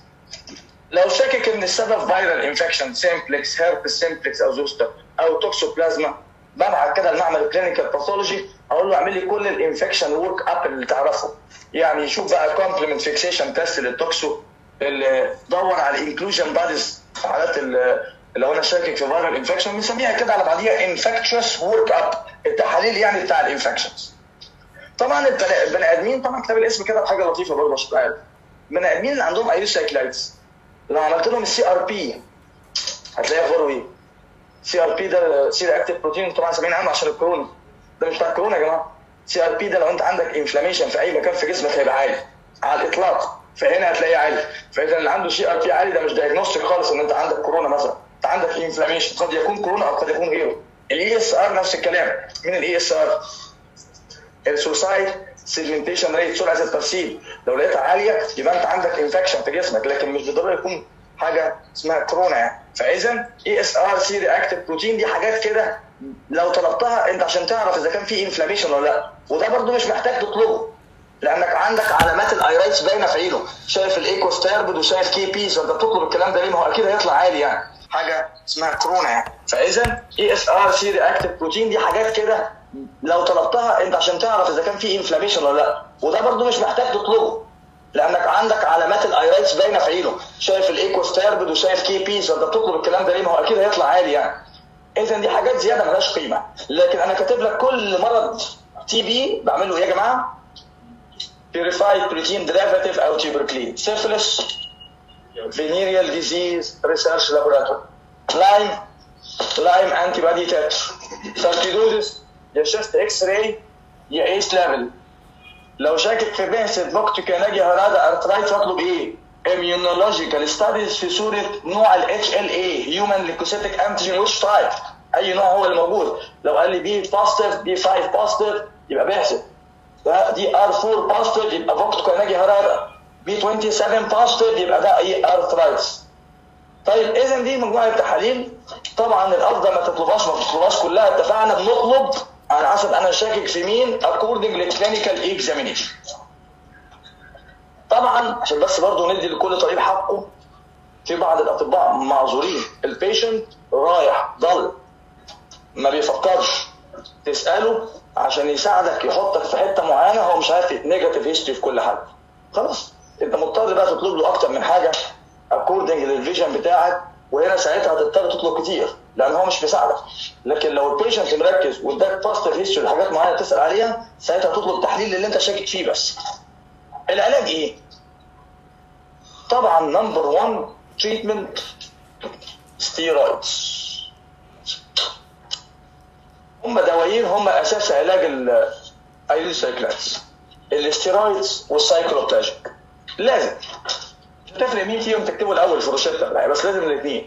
لو شاكك ان السبب فيرال انفكشن سيمبلكس، هيربس سيمبلكس او زوستر او توكسوبلازما، ببعت كده المعمل كلينيكال باثولوجي، اقول له اعمل لي كل الانفكشن ورك اب اللي تعرفه. يعني شوف بقى كومبلمنت فيكسيشن تيست للتوكسو، اللي دور على الانكلوجن باديز، حالات لو انا شاكك في فيرال انفكشن بنسميها كده على بعضيها انفكشوس ورك اب، التحاليل يعني بتاع الانفكشنز. طبعا البني ادمين، طبعا كتاب الاسم كده بحاجه لطيفه برضه عشان تعرف، البني ادمين اللي عندهم ايروسايكلايتس لو عملت لهم CRP هتلاقي اخباره ايه؟ CRP ده سي رياكتيف بروتين، طبعا سامعين عنه عشان الكورونا. ده مش بتاع الكورونا يا جماعه. سي ار بي ده لو انت عندك انفلاميشن في اي مكان في جسمك هيبقى عالي على الاطلاق، فهنا هتلاقيه عالي. فاذا اللي عنده سي ار بي عالي ده مش دايجنوستيك خالص ان انت عندك كورونا مثلا، انت عندك انفلاميشن، قد يكون كورونا او قد يكون غيره. الاي اس ار نفس الكلام. من الاي اس ار؟ السوسايد سيجمنتيشن ريت، سرعه الترسيب، لو لقيتها عاليه يبقى انت عندك انفكشن في جسمك، لكن مش بالضروره يكون حاجه اسمها كورونا يعني. فاذا اي اس ار سي رياكتيف بروتين دي حاجات كده لو طلبتها انت عشان تعرف اذا كان في انفلاميشن ولا لا، وده برده مش محتاج تطلبه لانك عندك علامات الايرايتس باينه في عينه، شايف الايكوستيربد وشايف كي بيز، فانت بتطلب الكلام ده ليه؟ ما هو اكيد هيطلع عالي يعني، حاجه اسمها كورونا يعني. فاذا اي اس ار سي رياكتيف بروتين دي حاجات كده لو طلبتها انت عشان تعرف اذا كان في انفلاميشن ولا لا، وده برده مش محتاج تطلبه لانك عندك علامات الايرايتس باينه في عينه، شايف الايكوستيربد وشايف كي بيز، فانت بتطلب الكلام ده ليه؟ ما هو اكيد هيطلع عالي يعني. اذا دي حاجات زياده مالهاش قيمه، لكن انا كاتب لك كل مرض تي بي بعمل له ايه يا جماعه؟ Purified protein derivative أو tuberculin. Syphilis, venereal disease research laboratory. Lyme antibody test. Sarcoidosis يا chest X-ray يا ACE level. لو شاكك في بعثة بوكتوكاناجي هرادا ارترايت اطلب ايه؟ immunological studies في صورة نوع ال HLA human leukocytic antigen which type. أي نوع هو الموجود. لو قال لي B positive B5 positive يبقى بعثة. دي R4 بوزيتيف يبقى بوكتوكاناجي هرادا، B27 بوزيتيف يبقى ده ايه؟ ارثرايتس. طيب اذا دي مجموعه التحاليل، طبعا الافضل ما تطلبهاش كلها، اتفقنا بنطلب على حسب انا شاكك في مين according للكلينيكال اكزامينيشن. طبعا عشان بس برضه ندي لكل طبيب حقه، في بعض الاطباء معذورين، البيشنت رايح ضل ما بيفكرش، تساله عشان يساعدك يحطك في حته معينه هو مش عارف نيجاتيف هيستوري في كل حاجه، خلاص انت مضطر بقى تطلب له اكتر من حاجه اكوردنج للفيجن بتاعك، وهنا ساعتها هتضطر تطلب كتير لان هو مش بيساعدك. لكن لو البيشنت مركز واداك باستر هيستوري لحاجات معينه تسال عليها، ساعتها تطلب تحليل اللي انت شاكك فيه بس. العلاج ايه؟ طبعا نمبر 1 تريتمنت ستيرويدز. هم دوايين هم اساس علاج الايلوسايكلاتس، الاستيرويدز والسايكلوبلاجيك. لازم تفرق مين فيهم تكتبه الاول في روشته، بس لازم الاثنين.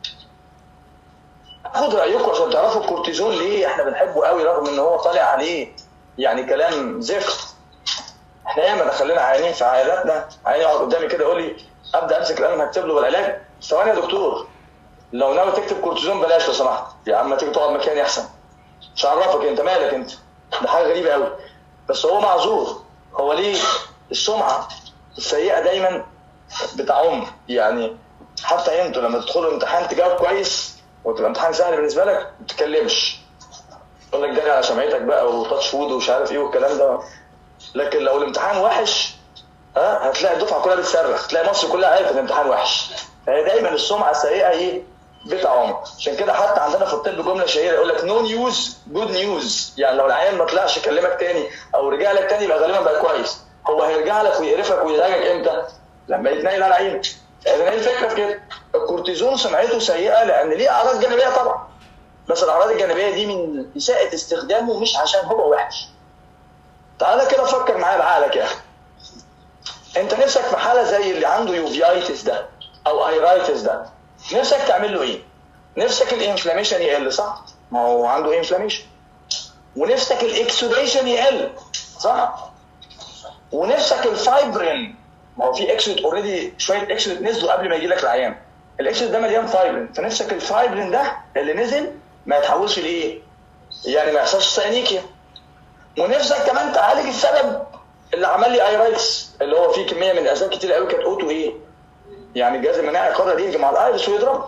خد رايكم عشان تعرفوا الكورتيزون ليه احنا بنحبه قوي رغم ان هو طالع عليه يعني كلام زفت. احنا ياما دخلنا عيانين في عياداتنا، عيان يقعد قدامي كده يقول لي ابدا امسك القلم هكتب له بالعلاج، ثواني يا دكتور لو ناوي تكتب كورتيزون بلاش لو سمحت يا عم، تيجي تقعد مكاني احسن. مش عرفك انت مالك انت، ده حاجه غريبه قوي. بس هو معذور، هو ليه السمعه السيئه دايما بتعم يعني. حتى انتوا لما تدخلوا امتحان تجاوب كويس وتبقى امتحان سهل بالنسبه لك ما تتكلمش، يقول لك جري على شمعتك بقى وتاتش فود ومش عارف ايه والكلام ده. لكن لو الامتحان وحش هتلاقي الدفعه كلها بتصرخ، تلاقي مصر كلها عارفه ان الامتحان وحش. فهي دايما السمعه السيئه ايه؟ بتعم. عشان كده حتى عندنا في الطب جمله شهيره يقول لك نو نيوز جود نيوز، يعني لو العيان ما طلعش يكلمك تاني او رجع لك تاني يبقى غالبا بقى كويس. هو هيرجع لك ويقرفك ويضايقك امتى؟ لما يتنيل على عينك. اذا ايه الفكره في كده؟ الكورتيزون سمعته سيئه لان ليه اعراض جانبيه طبعا، بس الاعراض الجانبيه دي من اساءه استخدامه مش عشان هو وحش. تعالى كده فكر معايا بعقلك يا اخي. انت نفسك في حاله زي اللي عنده يوفيايتس ده او ايرايتس ده، نفسك تعمل له ايه؟ نفسك الانفلاميشن يقل صح؟ ما هو عنده انفلاميشن. ونفسك الاكسوديشن يقل صح؟ ونفسك الفايبرين، ما هو في اكسود اوريدي، شويه اكسود نزلوا قبل ما يجي لك العيان. الاكسود ده مليان فايبرين، فنفسك الفايبرين ده اللي نزل ما يتحولش لايه؟ يعني ما يحصلش ساينيكيا. ونفسك كمان تعالج السبب اللي عمل لي ايرايتس، اللي هو فيه كميه من الاسباب كتير قوي كانت اوتو ايه؟ يعني الجهاز المناعي قرر يهجم على الايرس ويضربه.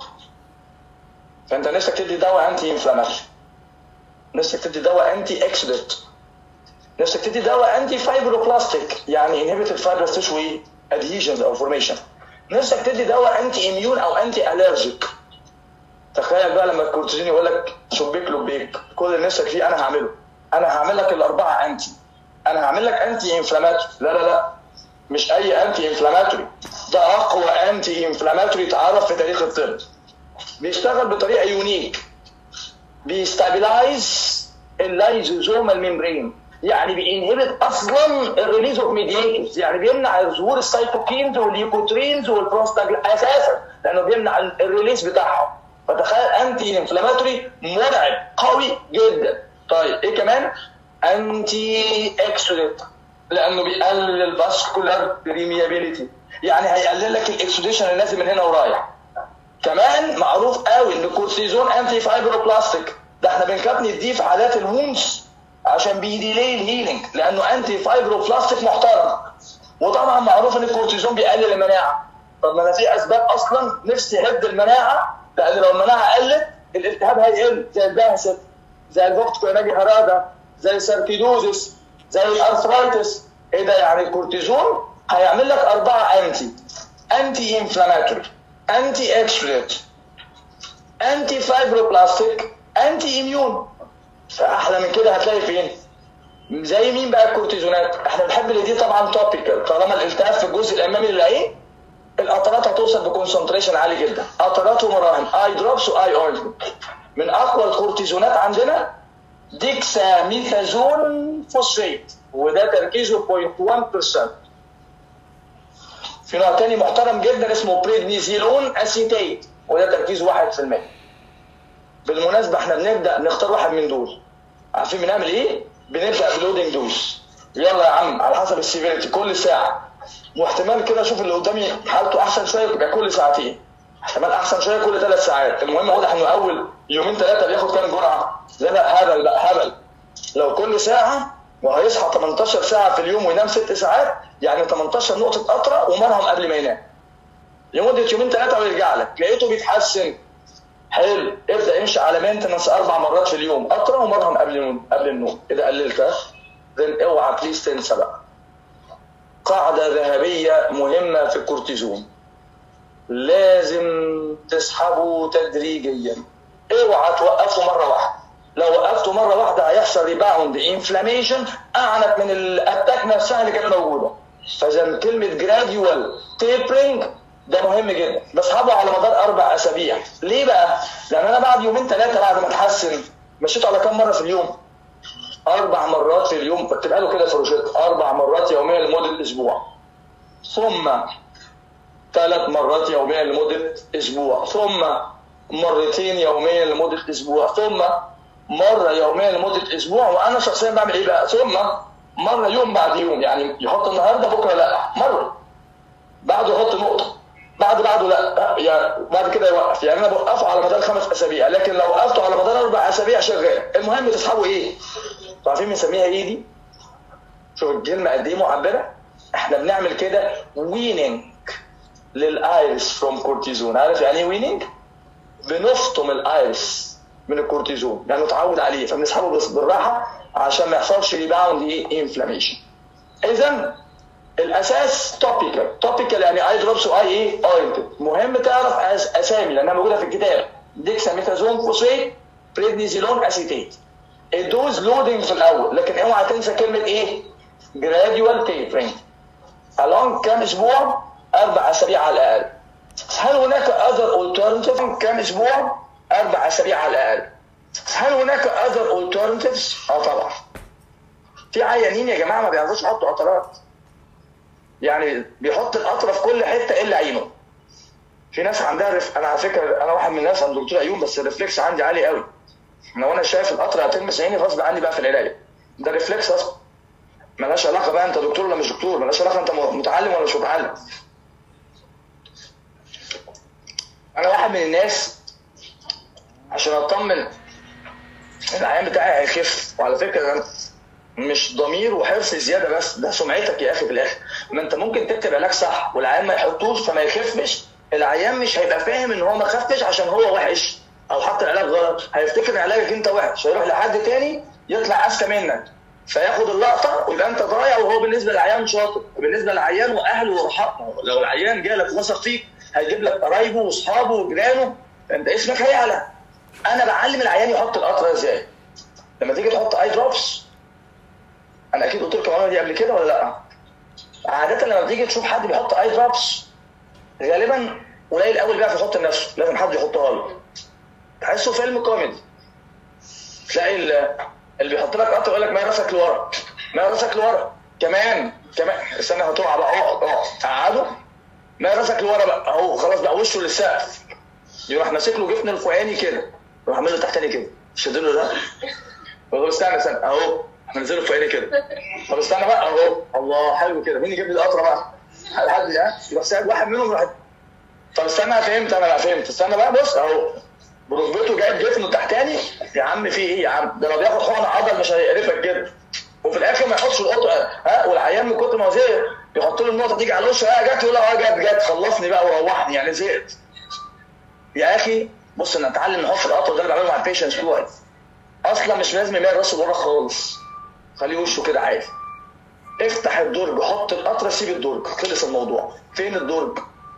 فانت نفسك تدي دواء انتي انفلاماتوري، نفسك تدي دواء انتي اكسوديت، نفسك تدي دواء انتي فايبروبلاستيك يعني انهبيت الفايبرس تشو ادهيجنز او فورميشن، نفسك تدي دواء انتي اميون او انتي الرجيك. تخيل بقى لما الكورتيزون يقول لك شبيك لبيك، كل اللي نفسك فيه انا هعمله، انا هعمل لك الاربعه انتي، انا هعمل لك انتي انفلاماتوري. لا لا لا، مش اي انتي انفلاماتوري، ده اقوى انتي انفلاماتوري اتعرف في تاريخ الطب. بيشتغل بطريقه يونيك، بيستابلايز اللايزوزومال ميمبرين، يعني بينهبت اصلا الريليز اوف ميدياتورز، يعني بيمنع ظهور السيتوكينز والليوكوترينز والبروستاجلاند اساسا، لانه بيمنع الريليز بتاعهم. فتخيل انتي انفلاماتوري مرعب قوي جدا. طيب ايه كمان؟ انتي اكسوديت، لانه بيقلل الفاسكولار بريميابيليتي، يعني هيقلل لك الاكسوديشن اللي نازل من هنا ورايح. كمان معروف قوي ان الكورتيزون انتي فايبروبلاستيك، ده احنا بنكابني نديه في حالات الهونس عشان بيديلي الهيلينج، لانه انتي فايبروبلاستيك محترم. وطبعا معروف ان الكورتيزون بيقلل المناعه. طب ما انا في اسباب اصلا نفسي يهد المناعه، لان لو المناعه قلت الالتهاب هيقل، زي البهسل، زي الفوكتوكوناجي هرادا، زي الساركيدوزس، زي الارثرايتس. ايه ده؟ يعني الكورتيزون هيعمل لك 4 انتي انفلاماتوري، انتي اكسوديت، انتي فايبروبلاستيك، انتي اميون. فاحلى من كده هتلاقي فين؟ زي مين بقى الكورتيزونات؟ احنا بنحب اللي دي طبعا توبيكال، طالما الالتهاب في الجزء الامامي للعين القطرات هتوصل بكونسنتريشن عالي جدا، قطرات ومراهم، اي دروبس واي اويل. من اقوى الكورتيزونات عندنا ديكساميثازون فوسفيت، وده تركيزه 0.1%. في نوع تاني محترم جدا اسمه بريدنيزيلون اسيتيت، وده تركيزه 1%. بالمناسبه احنا بنبدا نختار واحد من دول. عارفين بنعمل ايه؟ بنبدا بلودنج دوز. يلا يا عم على حسب السيفيريتي كل ساعه، واحتمال كده اشوف اللي قدامي حالته احسن شويه يبقى كل ساعتين، احتمال احسن شويه كل 3 ساعات. المهم واضح انه اول يومين 3 بياخد كام جرعه؟ لا هبل بقى هبل. لو كل ساعه وهيصحى 18 ساعه في اليوم وينام 6 ساعات، يعني 18 نقطه قطره ومرهم قبل ما ينام لمده يومين 3 ويرجع لك لقيته بيتحسن. حلو، ابدا امشي على مينتنس 4 مرات في اليوم، قطره ومرهم قبل النوم. كده قللتها، اوعى بليز تنسى بقى قاعده ذهبيه مهمه في الكورتيزون، لازم تسحبه تدريجيا، اوعى توقفه مره واحده. لو وقفته مره واحده هيحصل ريباوند انفلاميشن اعنف من الاتاك نفسها اللي كانت موجوده. فاذا كلمه جراديوال تيبرينج ده مهم جدا، بسحبه على مدار 4 أسابيع. ليه بقى؟ لان انا بعد يومين 3 بعد ما اتحسن مشيت على كام مره في اليوم؟ 4 مرات في اليوم. بكتبها له كده في روشته، 4 مرات يوميا لمده اسبوع، ثم 3 مرات يوميا لمده اسبوع، ثم مرتين يوميا لمده اسبوع، ثم مره يوميا لمده اسبوع. وانا شخصيا بعمل ايه بقى؟ ثم مره يوم بعد يوم، يعني يحط النهارده بكره لا، مره بعده يحط نقطه، بعده لا، يعني بعد كده يوقف. يعني انا بوقفه على مدار 5 أسابيع، لكن لو وقفته على مدار 4 أسابيع شغال. المهم تسحبه ايه؟ عارفين بنسميها ايه دي؟ شوف الكلمه قد ايه معبره. احنا بنعمل كده ويننج للايرس فروم كورتيزون. عارف يعني ايه ويننج؟ بنفطم الايرس من الكورتيزون، يعني نتعود عليه، فبنسحبه بس بالراحه عشان ما يحصلش ريباوند انفلاميشن. اذا الاساس توبيكال يعني اي دروبس واي ايه اوينتد. مهم تعرف اسامي لانها موجوده في الكتاب، ديكساميثازون فوسفيت، بريدنيزيلون اسيتيت. الدوز لودنج في الاول، لكن اوعى تنسى كلمه ايه؟ جراديوال تيبرينج. along كام اسبوع؟ 4 أسابيع على الاقل. هل هناك other alternatives؟ كام اسبوع؟ 4 أسابيع على الاقل. هل هناك other alternatives؟ طبعا. في عيانين يا جماعه ما بيعرفوش يحطوا قطرات، يعني بيحط القطره في كل حته الا عينه. في ناس عندها انا على فكره انا واحد من الناس عند دكتور عيون، بس الريفلكس عندي عالي قوي. لو انا شايف القطره هتلمس عيني غصب عني بقى في العلاج، ده ريفلكس اصلا، ملهاش علاقه بقى انت دكتور ولا مش دكتور، ملهاش علاقه انت متعلم ولا مش متعلم. انا واحد من الناس عشان اطمن العيان بتاعي هيخف، وعلى فكره مش ضمير وحرص زياده بس، ده سمعتك يا اخي في الاخر. ما انت ممكن تكتب علاج صح والعيان ما يحطوش فما يخفش، العيان مش هيبقى فاهم ان هو ما خفش عشان هو وحش او حط العلاج غلط، هيفتكر ان علاجك انت وحش، هيروح لحد تاني يطلع اذكى منك فياخد اللقطه ويبقى انت ضايع، وهو بالنسبه للعيان شاطر، وبالنسبه للعيان واهله ورحمه. لو العيان جالك وثق فيك هيجيب لك قرايبه واصحابه وجيرانه، انت اسمك هيعلى. انا بعلم العيان يحط القطره ازاي. لما تيجي تحط اي دروبس، انا اكيد قلت لكم المعلومه دي قبل كده ولا لا؟ عاده لما بتيجي تشوف حد بيحط اي دروبس غالبا قليل قوي بيعرف يحط لنفسه، لازم حد يحطها له. تحسه فيلم كوميدي، تلاقي اللي بيحط لك قطر يقول لك ما راسك لورا، ما راسك لورا، كمان استنى هتقع بقى، قعده، ما راسك لورا بقى اهو، خلاص بقى وشه للسقف، يروح ماسك له جفن الفوقاني كده، يروح عامل له تحتاني كده، شد له ده، يقول له استنى اهو، هنزله الفوقاني كده، طب استنى بقى اهو، الله حلو كده، مين يجيب لي القطره بقى؟ حد يروح سايب واحد منهم يروح، طب استنى فهمت، انا فهمت، استنى بقى بص اهو، بركبته جايب جفنه تحتاني، يا عم في ايه يا عم؟ ده لو بياخد حقن عضل مش هيقرفك كده، وفي الاخر ما يحطش القطه، والعيان من كتر ما هو زهق يحط له النقطه تيجي على وشه، جت يقول له جت خلصني بقى وروحني، يعني زهقت. يا اخي بص، انا اتعلم نحط القطه، ده اللي بعمله مع البيشنتس بتوعي، اصلا مش لازم يميل راسه لورا خالص، خليه وشه كده عادي، افتح الدرج، حط القطره، سيب الدرج، خلص الموضوع. فين الدرج؟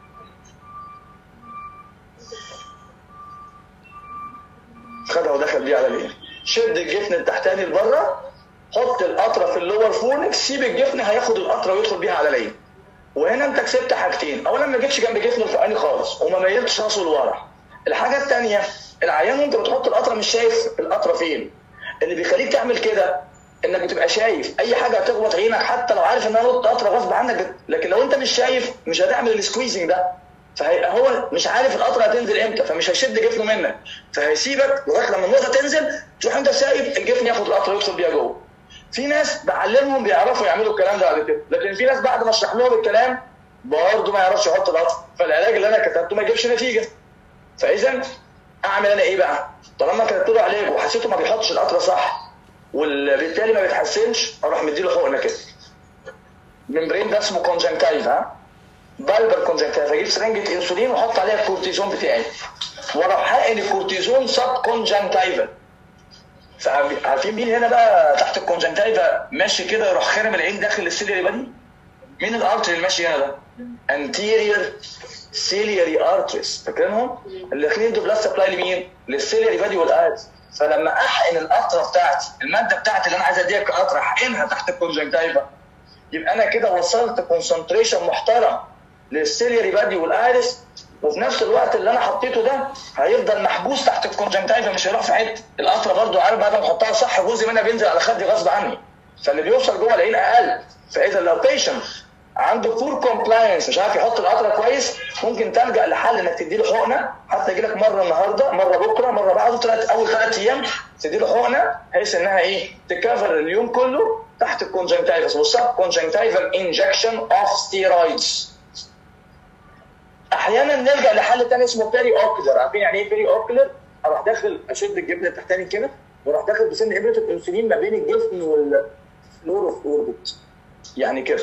خدها ودخل بيه على الايه؟ شد الجفن التحتاني لبره، حط القطره في اللور فورنكس، سيب الجفن هياخد القطره ويدخل بيها على العين. وهنا انت كسبت حاجتين، اولا ما جيتش جنب جفن الفوقاني خالص وما ميلتش راسه لورا. الحاجه الثانيه، العيان وانت بتحط القطره مش شايف القطره فين. اللي بيخليك تعمل كده انك بتبقى شايف اي حاجه هتخبط عينك، حتى لو عارف انها نقطه قطره غصب عنك، لكن لو انت مش شايف مش هتعمل السكويزنج ده، فهيبقى هو مش عارف القطره هتنزل امتى، فمش هيشد جفنه منك، فهيسيبك لغايه لما النقطه تنزل تروح انت سايب الجفن ياخد القطره ويدخل بيها جوه. في ناس بعلمهم بيعرفوا يعملوا الكلام ده بعد كده، لكن في ناس بعد ما اشرح لهم الكلام برضه ما يعرفش يحط القطره، فالعلاج اللي انا كتبته ما يجيبش نتيجه. فاذا اعمل انا ايه بقى؟ طالما كتبت له علاج وحسيته ما بيحطش القطره صح وبالتالي ما بيتحسنش، اروح مديله حقنه كده. الممبرين ده اسمه كونجنكتيف، بالبر كونجنكتيف، اجيب سرنجه انسولين واحط عليها الكورتيزون بتاعي، واروح حقن الكورتيزون سب كونجنكتيفا. عارفين مين هنا بقى تحت الكونجنكتيفا ماشي كده يروح خارم العين داخل السيلياري بادي؟ مين الارتري اللي ماشي هنا ده؟ انتيريور سيلياري ارتريز، فاكرينهم؟ اللي داخلين دول بلاد سبلاي لمين؟ للسيلياري بادي والايز. فلما احقن القطره بتاعتي، الماده بتاعتي اللي انا عايز اديها كقطره احقنها تحت الكونجنكتيفا، يبقى انا كده وصلت كونسنتريشن محترم للسيلياري بادي والايرس، وفي نفس الوقت اللي انا حطيته ده هيفضل محبوس تحت الكونجنكتيفا مش هيروح في حته. القطره برضو عارف بعد ما احطها صح جزء منها بينزل على خدي غصب عني، فاللي بيوصل جوه العين اقل. فاذا لو بيشنت عنده بور كومبلاينس مش عارف يحط القطره كويس، ممكن تلجا لحل انك تدي له حقنه، حتى يجي لك مره النهارده مره بكره مره بعده، اول 3 ايام تدي له حقنه بحيث انها تكفر اليوم كله تحت الكونجنكتيفا، اسمه سب كونجنكتيفال انجكشن اوف ستيرويدز. احيانا نلجا لحل ثاني اسمه بيري اوكلر. عارفين يعني ايه بيري اوكلر؟ اروح داخل اشد الجبن التحتاني كده واروح داخل بسن ابره الانسولين ما بين الجفن والفلور اوف اوربت، يعني كده.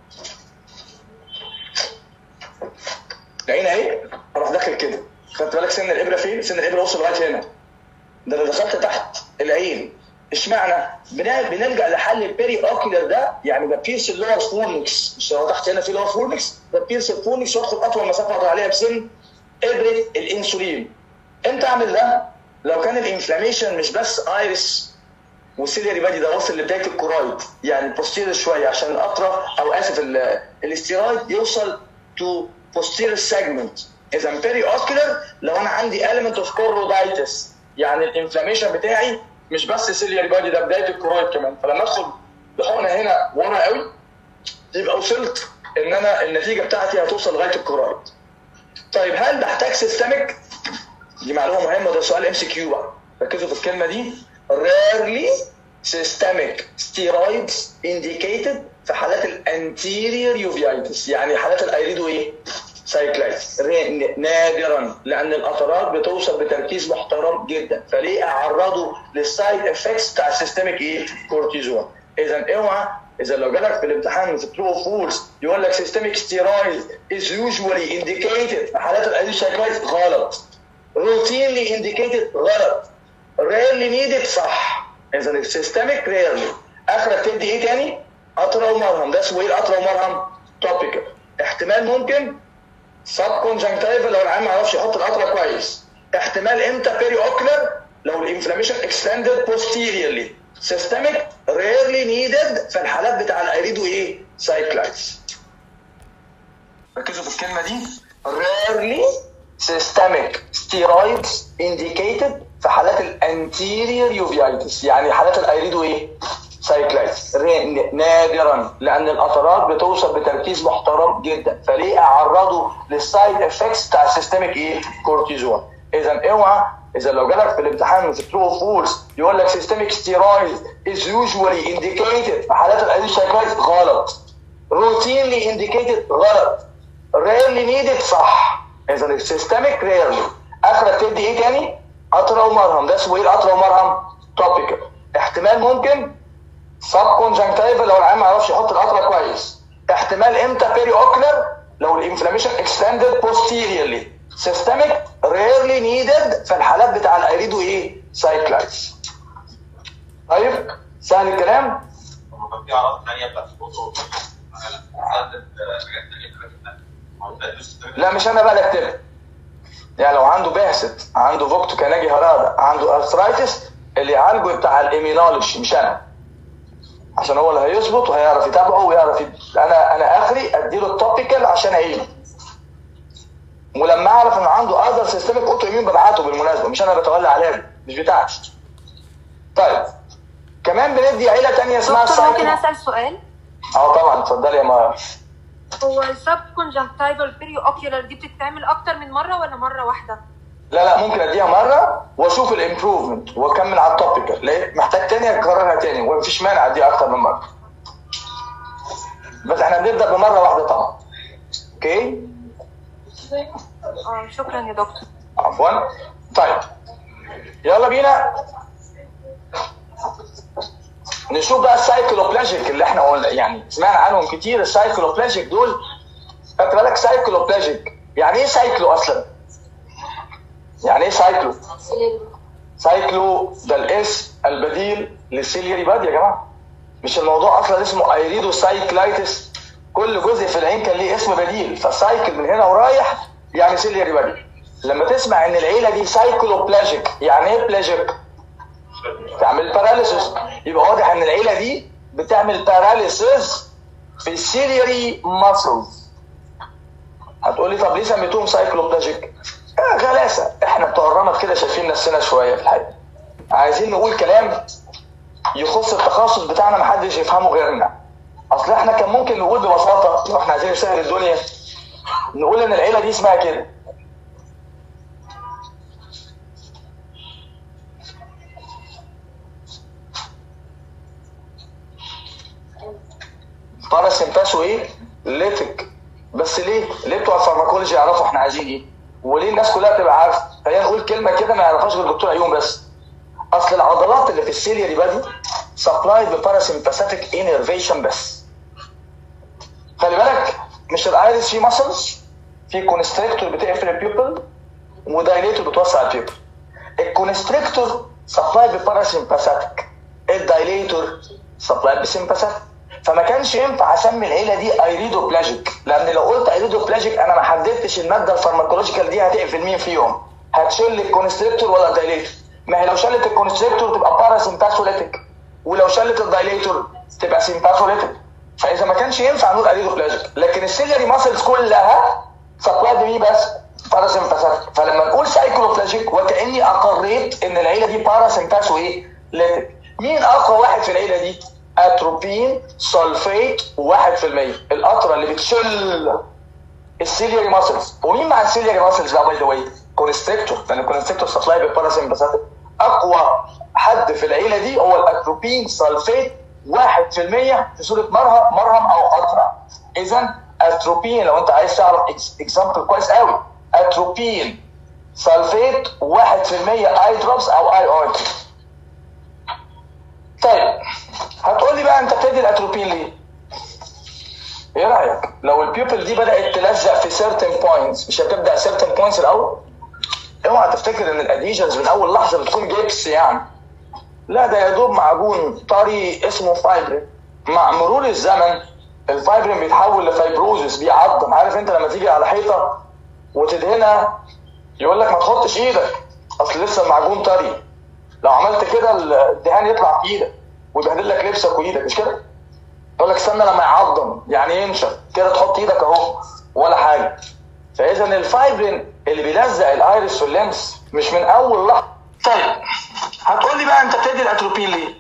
العين اهي، اروح داخل كده، خدت بالك سن الابره فين؟ سن الابره وصل لغايه هنا، ده انا دخلت تحت العين. اشمعنى؟ بنلجا لحل البيري اوكلر ده، يعني ببيرس اللور فورنكس، مش هو تحت هنا في لور فورنكس، ببيرس الفورنكس وادخل اطول مسافه اقدر عليها بسن ابره الانسولين. امتى اعمل ده؟ لو كان الانفلاميشن مش بس ايرس والسيلياري بادي ده وصل لبدايه الكورايد، يعني بوستيريور شويه، عشان القطره او اسف الاستيرويد يوصل تو posterior segment. اذا بيري اوكلر لو انا عندي element of choroiditis، يعني الانفلاميشن بتاعي مش بس سيلياري بادي، ده بدايه الكورايد كمان، فلما ادخل بحقنه هنا ورا قوي يبقى وصلت ان انا النتيجه بتاعتي هتوصل لغايه الكورايد. طيب هل بحتاج سيستميك؟ دي معلومه مهمه، ده سؤال ام سي كيو بقى، ركزوا في الكلمه دي. rarely systemic steroids indicated في حالات الانتيريور يوفيايتس، يعني حالات الايريدو سايكلايتس، نادرا، لان القطرات بتوصل بتركيز محترم جدا، فليه اعرضه للسايد افكتس بتاع السيستميك كورتيزون. اذا اوعى، اذا لو جالك في الامتحان في ترو او فولس يقول لك سيستميك ستيرويد از يوجوالي انديكيتد في حالات الايريدو سايكلايتس، غلط. روتينلي انديكيتد، غلط. ريرلي نيدد، صح. اذا السيستميك ريرلي. اخرك تدي ايه تاني؟ قطره ومرهم. ده اسمه ايه القطره ومرهم؟ توبيكال. احتمال ممكن سب كونجنكتيفا لو العيان ما يعرفش يحط القطره كويس. احتمال امتى بيري اوكلر؟ لو الانفلاميشن اكستندد بوستيريورلي. سيستميك ريرلي نيدد في الحالات بتاع الايريدو سايكلايتس. ركزوا في الكلمه دي. rarely systemic steroids indicated في حالات الانتيريور يوفيايتس، يعني حالات الايريدو ايه؟ سايكلايتس نادرا، لان القطرات بتوصل بتركيز محترم جدا، فليه اعرضه للسايد افكتس بتاع السيستميك ايه؟ كورتيزون. اذا اوعى اذا لو جالك في الامتحان في ترو فولس يقول لك سيستميك ستيرويد از يوجوالي انديكيتد في حالات الايريدو سايكلايتس، غلط. روتينلي انديكيتد، غلط. ريرلي نيدد، صح. اذا السيستميك ريرلي. اخرك تدي ايه تاني؟ قطره ومرهم. ده اسمه ايه القطره ومرهم؟ توبيكال. احتمال ممكن سب كونجنكتيفال لو العيان ما يعرفش يحط القطره كويس. احتمال امتى؟ بيري اوكلر لو الانفلاميشن اكستندد بوستيريورلي. سيستميك ريرلي نيدد في الحالات بتاع الايريدو ايه؟ سايكلايتس. طيب سهل الكلام؟ في اعراض ثانيه بتاعت لا مش انا بقى اللي اكتبها. يعني لو عنده باست، عنده فوكتو كاناجي هرادا، عنده ارثرايتس، اللي يعالجه بتاع الايمينولوجي مش انا، عشان هو اللي هيظبط وهيعرف يتابعه ويعرف انا اخري اديله التوبيكال عشان اعينه. ولما اعرف ان عنده اذر سيستميك اوتو ايمين ببعته بالمناسبه، مش انا بتولى علاجه، مش بتاعتي. طيب كمان بندي عيله ثانيه اسمها دكتور ممكن اسال سؤال؟ طبعا اتفضلي يا ماما. هو السب كونجنكتيفال بيريو اوكيولار دي بتتعمل اكتر من مره ولا مره واحده؟ لا ممكن اديها مره واشوف الامبروفمنت واكمل على التوبيكال. ليه محتاج تاني اكررها تاني ومفيش مانع اديها اكتر من مره، بس احنا بنبدا بمره واحده طبعا. اوكي؟ شكرا يا دكتور. عفوا. طيب يلا بينا نشوف بقى السايكلوبلاجيك اللي احنا قلنا يعني سمعنا عنهم كتير. السايكلوبلاجيك دول خدت بالك؟ سايكلوبلاجيك يعني ايه سايكلو اصلا؟ يعني ايه سايكلو؟ سايكلو ده الاسم البديل للسيلياري باد يا جماعه. مش الموضوع اصلا اسمه ايريدو سايكلايتس، كل جزء في العين كان ليه اسم بديل، فسايكل من هنا ورايح يعني سيلياري باد. لما تسمع ان العيله دي سايكلوبلاجيك، يعني ايه بلاجيك؟ تعمل باراليسيس، يبقى واضح ان العيله دي بتعمل باراليسيس في السيلياري ماسلز. هتقول لي طب ليه سميتوهم سايكلوبلاجيك؟ غلاسه، احنا بتوع الرمد كده شايفين نفسنا شويه في الحقيقه. عايزين نقول كلام يخص التخصص بتاعنا محدش يفهمه غيرنا. اصل احنا كان ممكن نقول ببساطه لو احنا عايزين نسهل الدنيا نقول ان العيله دي اسمها كده. باراسيمباسو ايه؟ ليتك. بس ليه بتوع الفارماكولوجي يعرفوا احنا عايزين ايه؟ وليه الناس كلها تبقى عارفه؟ خلينا نقول كلمه كده ما يعرفهاش غير الدكتور عيون بس. اصل العضلات اللي في السيلياري بادي سبلايد بباراسيمباثيك انرفيشن بس. خلي بالك مش الايرس فيه ماسلز، في كونستريكتور بتقفل البيوبل ودايليتور بتوسع البيوبل. الكونستريكتور سبلايد بباراسيمباثيك، الدايليتور سبلايد بسيمباثيك. فما كانش ينفع اسمي العيله دي ايريدوبلاجيك، لان لو قلت ايريدوبلاجيك انا ما حددتش الماده الفارماكولوجيكال دي هتقفل مين فيهم، هتشيل الكونستريكتور ولا الدايليتور. ما هي لو شلت الكونستريكتور تبقى باراسيمباثوليتيك، ولو شلت الدايليتور تبقى سيمباثوليتيك. فاذا ما كانش ينفع نقول ايريدوبلاجيك، لكن السيلياري ماسلز كلها سبلايد مين بس؟ باراسيمباثيك. فلما نقول سايكلوبلاجيك وكاني اقريت ان العيله دي باراسيمباثو ايه؟ ليتيك. مين اقوى واحد في العيله دي؟ اتروبين سلفيت 1%، القطره اللي بتشل السيلياري ماسلز. ومين مع السيلياري ماسلز بقى باي ذا واي؟ كونستريكتور، لان الكونستريكتور سبلاي بالباراسيمباثيك. اقوى حد في العيله دي هو الاتروبين سلفيت 1% في صوره مرهم او قطره. اذا اتروبين لو انت عايز تعرف اكزامبل كويس قوي، اتروبين سلفيت 1% اي دروبس او اي اويل. طيب هتقول لي بقى انت بتدي الاتروبين ليه؟ ايه رايك؟ لو البيوبل دي بدات تلزق في certain points، مش هتبدا certain points الاول؟ اوعى تفتكر ان الاديشنز من اول لحظه بتكون جبس يعني. لا ده يا دوب معجون طري اسمه فايبرين. مع مرور الزمن الفايبرين بيتحول لفايبروزس، بيعضم. عارف انت لما تيجي على حيطه وتدهنها يقول لك ما تحطش ايدك اصل لسه المعجون طري، لو عملت كده الدهان يطلع في ايدك ويبهدل لك لبسك وايدك، مش كده؟ يقول لك استنى لما يعضم يعني ينشف كده تحط ايدك اهو ولا حاجه. فاذا الفايبرين اللي بيلزق الايرس واللمس مش من اول لحظه طيب هتقول لي بقى انت بتدي الاتروبين ليه؟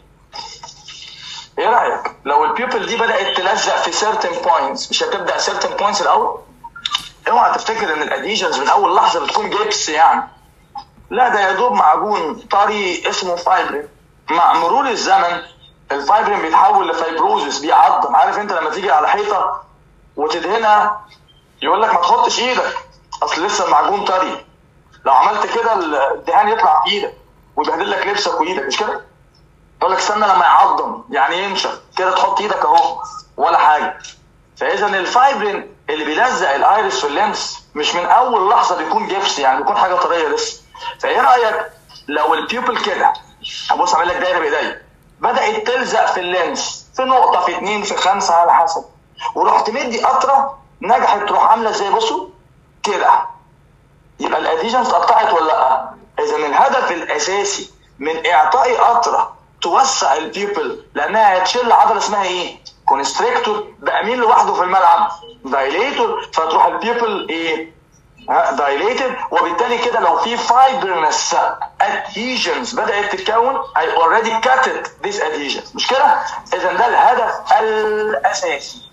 ايه رايك لو البيوبل دي بدات تلزق في certain points؟ مش هتبدا certain points الاول؟ اوعى تفتكر ان الاديشنز من اول لحظه بتكون جبس يعني. لا، ده يا دوب معجون طري اسمه فايبرين. مع مرور الزمن الفايبرين بيتحول لفايبروزس، بيعضم. عارف انت لما تيجي على حيطه وتدهنها يقول لك ما تحطش ايدك اصل لسه المعجون طري، لو عملت كده الدهان يطلع في ايدك ويبهدل لك لبسك وايدك، مش كده؟ يقول لك استنى لما يعضم يعني ينشف كده تحط ايدك اهو ولا حاجه. فاذا الفايبرين اللي بيلزق الايرس في اللينس مش من اول لحظه بيكون جبس يعني، بيكون حاجه طريه لسه. فايه رايك لو البيوبل كده، ابص اعمل لك دايره بايديا، بدات تلزق في اللينس في نقطه في 2 في 5 على حسب، ورحت مدي قطره نجحت تروح عامله ازاي؟ بصوا كده، يبقى الاديشنز اتقطعت ولا لا؟ اذا الهدف الاساسي من اعطاء قطره توسع البيوبل لانها هتشيل عضله اسمها ايه؟ كونستريكتور. بقى مين لوحده في الملعب؟ دايليتور. فتروح البيوبل ايه؟ دايليتد، وبالتالي كده لو في فايبرنس ادهيجنز بدات تتكون I already cutted this adhesion، مش كده؟ اذا ده الهدف الاساسي.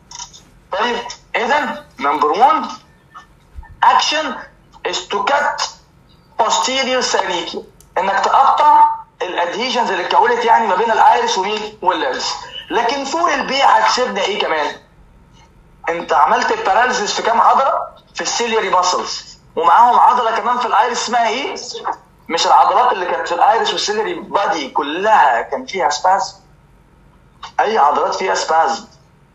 طيب اذا نمبر 1 action is to cut posterior synechium، انك تقطع الادهيجنز اللي اتكونت يعني ما بين الايرس ومين؟ واللينس. لكن فوق البيع هتسيبنا ايه كمان؟ انت عملت باراليسيس في كام عضله؟ في السيلياري ماسلز، ومعاهم عضله كمان في الايرس اسمها ايه؟ مش العضلات اللي كانت في الايرس والسيلياري بادي كلها كان فيها سبازم؟ اي عضلات فيها سبازم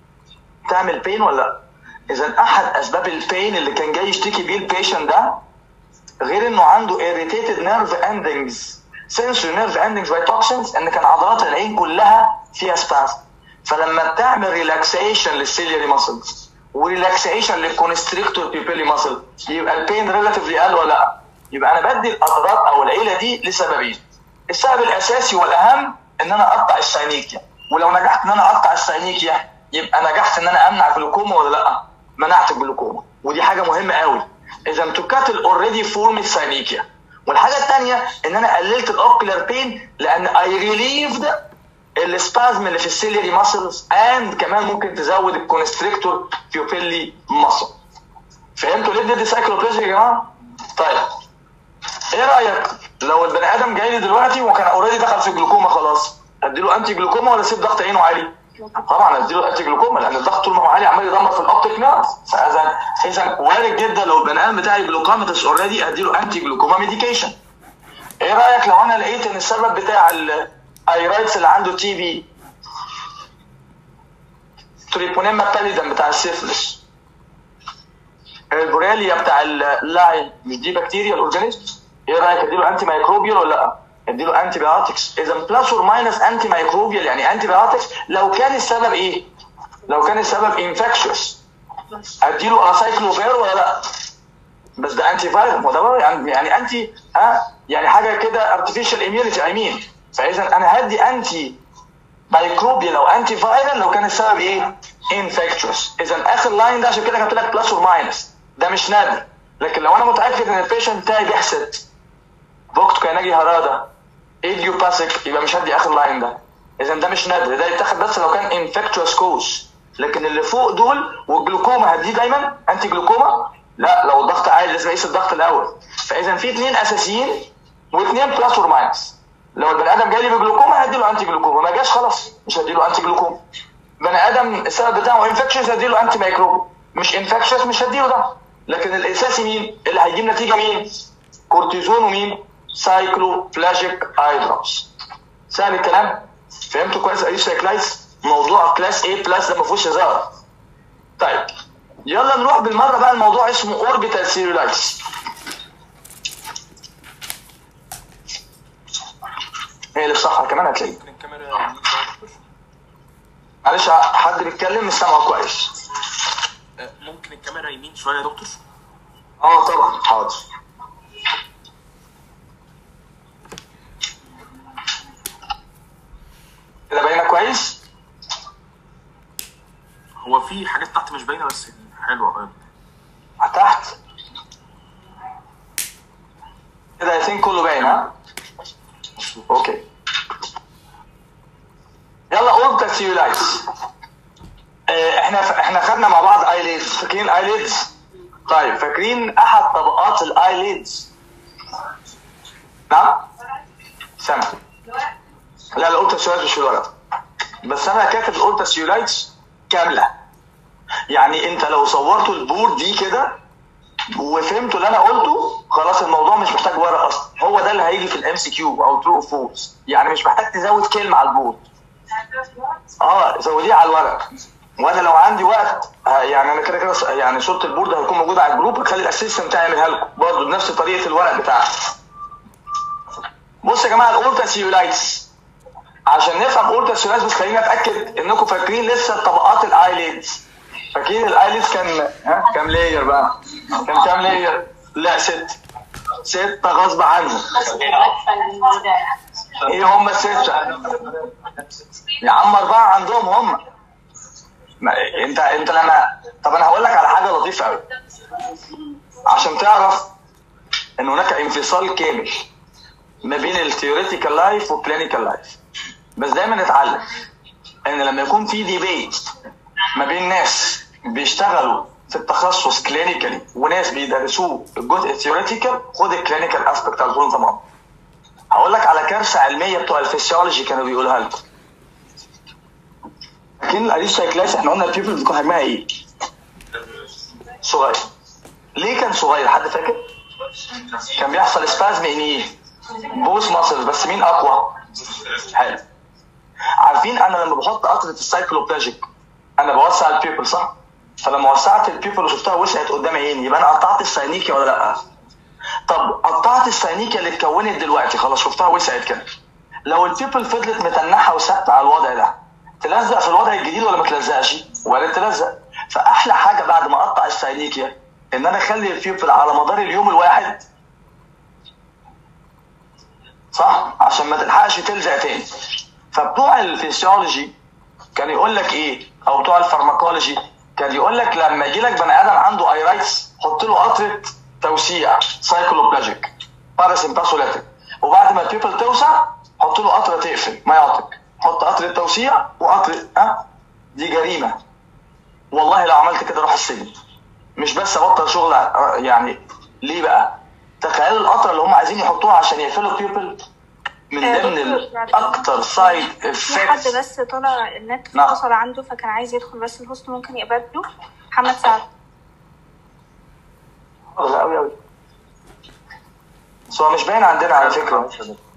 تعمل بين ولا لا؟ اذا احد اسباب البين اللي كان جاي يشتكي بيه البيشنت ده، غير انه عنده irritated nerve endings sensory nerve endings by toxins، ان كان عضلات العين كلها فيها سبازم. فلما بتعمل ريلاكسيشن للسيلياري ماسلز وريلاكسيشن للكونستريكتور بيبيلي ماسل، يبقى البين ريلاتيفلي قل ولا لا؟ يبقى انا بدي القطرات او العيله دي لسببين. السبب الاساسي والاهم ان انا اقطع الساينيكيا، ولو نجحت ان انا اقطع الساينيكيا يبقى نجحت ان انا امنع جلوكوما ولا لا؟ منعت الجلوكوما، ودي حاجه مهمه قوي. اذا تكات الاوريدي فورمد ساينيكيا. والحاجه الثانيه ان انا قللت الاوكلر بين لان اي ريليفد السبازم اللي في السيلياري ماسلز، اند كمان ممكن تزود الكونستريكتور بيوبيلي ماسل. فهمتوا ليه بندي سايكلوبليجيا يا جماعه؟ طيب ايه رايك لو البني ادم جاي لي دلوقتي وكان اوريدي دخل في الجلوكوما خلاص، اديله انتي جلوكوما ولا اسيب ضغط عينه عالي؟ طبعا اديله انتي جلوكوما، لان الضغط طول ما هو عالي عمال يدمر في الاوبتيك نيرف. اذا وارد جدا لو البني ادم بتاعي جلوكوماتس اوريدي اديله انتي جلوكوما ميديكيشن. ايه رايك لو انا لقيت ان السبب بتاع الايرايتس اللي عنده تي بي تريبونيما باليدم بتاع السيفلس، البوريليا بتاع اللاين، مش دي بكتيريا الاورجانيزم؟ ايه رايك اديله انتي مايكروبيال ولا لا؟ اديله انتي بايوتكس. اذا بلس اور ماينس انتي مايكروبيال يعني انتي بايوتكس. لو كان السبب ايه؟ لو كان السبب انفكشوس اديله اسايكلوفير ولا لا؟ بس ده انتي فايرال، وده يعني انتي يعني حاجه كده ارتفيشال اميونيتي اي مين. فاذا انا هدي انتي مايكروبيال او انتي فايرال لو كان السبب ايه؟ انفكشوس. اذا اخر لاين ده عشان كده كتبت لك بلس اور ماينس، ده مش نادر. لكن لو انا متاكد ان البيشنت بتاعي بيحسد بوكت كايناجي هرادا ايديوباثيك، يبقى مش هدي اخر لاين ده. اذا ده مش نادر، ده يتاخد بس لو كان انفكشوس كوز. لكن اللي فوق دول والجلوكوما هديه دايما انتي جلوكوما؟ لا، لو الضغط عالي لازم اقيس الضغط الاول. فاذا في 2 اساسيين و2 بلس اور ماينس. لو البني ادم جاي لي بجلوكوما هدي له انتي جلوكوما، ما جاش خلاص مش هدي له انتي جلوكوما. بني ادم السبب بتاعه انفكشوس هدي له انتي مايكروب، مش انفكشوس مش هدي له ده. لكن الاساسي مين اللي هيجيب نتيجه؟ مين؟ كورتيزون ومين؟ سايكلوفلاجيك اي دروبس. سهل الكلام؟ فهمتوا كويس اي سايكلايز؟ موضوع كلاس A بلس ده ما فيهوش هزار. طيب يلا نروح بالمره بقى الموضوع اسمه اوربيتال سيلولايتس. هي اللي صح كمان هتلاقيه. معلش حد بيتكلم مش سامعه كويس. ممكن الكاميرا يمين شويه يا دكتور؟ طبعا حاضر. كده باينه كويس؟ هو في حاجات تحت مش باينه بس حلوه. تحت كده يا سين كله باين. سيولايتس. احنا خدنا مع بعض ايليدز، فاكرين ايليدز؟ طيب فاكرين احد طبقات الايليدز؟ نعم؟ سامع؟ لا الاورتا سيولايتس مش في الورق، بس انا كاتب الاورتا سيولايتس كامله. يعني انت لو صورتوا البورد دي كده وفهمتوا اللي انا قلته خلاص الموضوع مش محتاج ورق اصلا، هو ده اللي هيجي في الام سي كيو او ترو او فولس، يعني مش محتاج تزود كلمه على البورد. زوديه على الورق. وانا لو عندي وقت يعني انا كده يعني صوره البورد هتكون موجوده على الجروب، هخلي الاسيستنت بتاعي يعملها لكم برضه بنفس طريقه الورق بتاعها. بصوا يا جماعه الاورتا سيولايتس، عشان نفهم اورتا سيولايتس بس خلينا اتاكد انكم فاكرين لسه طبقات الايليدز. فاكرين الايليدز كان كام لاير بقى؟ كان كام لاير؟ لا 6 غصب عنهم. ايه هم ال6؟ يا عم 4 عندهم هم. انت لما طب انا هقول لك على حاجه لطيفه قوي عشان تعرف ان هناك انفصال كامل ما بين الثيوريتيكال لايف والكلينيكال لايف. بس دايما نتعلم ان لما يكون في ديبيت ما بين ناس بيشتغلوا في التخصص كلينيكالي وناس بيدرسوه الجزء الثيوريتيكال، خد الكلينيكال اسبكت على طول تمام. هقول لك على كارثه علميه بتوع الفسيولوجي كانوا بيقولوها لكم. لكن الاريستوكلاس احنا قلنا البيبل بتكون حجمها ايه؟ صغير. ليه كان صغير؟ حد فاكر؟ كان بيحصل سبازم ان ايه؟ بوث ماسلز، بس مين اقوى؟ حلو. عارفين انا لما بحط قطره السايكلوبلاجيك انا بوسع البيبل صح؟ فلما وسعت البيبل وشفتها وسعت قدام عيني يبقى انا قطعت الساينيكيا ولا لا؟ طب قطعت الساينيكيا اللي اتكونت دلوقتي خلاص شفتها وسعت كده. لو البيبل فضلت متنحه وثابته على الوضع ده تلزق في الوضع الجديد ولا ما تلزقش؟ ولا تلزق. فاحلى حاجه بعد ما اقطع الساينيكيا ان انا اخلي البيبل على مدار اليوم الواحد صح؟ عشان ما تلحقش تلزق تاني. فبتوع الفسيولوجي كان يقول لك ايه؟ او بتوع الفارماكولوجي كان يقول لك لما يجي لك بني ادم عنده ايرايتس حط له قطره توسيع سايكلوبلاجيك باراسيمباثوليتيك، وبعد ما البيبل توسع حط له قطره تقفل مايوتيك. حط قطره توسيع وقطره دي جريمه. والله لو عملت كده اروح السجن. مش بس ابطل شغل يعني. ليه بقى؟ تخيلوا القطره اللي هم عايزين يحطوها عشان يقفلوا البيبل من ضمن اكتر سايد افكتس. في حد بس طلع النت فصل عنده فكان عايز يدخل بس الهوست ممكن يقبله. محمد سعد. لا قوي قوي. بس هو مش باين عندنا على فكره.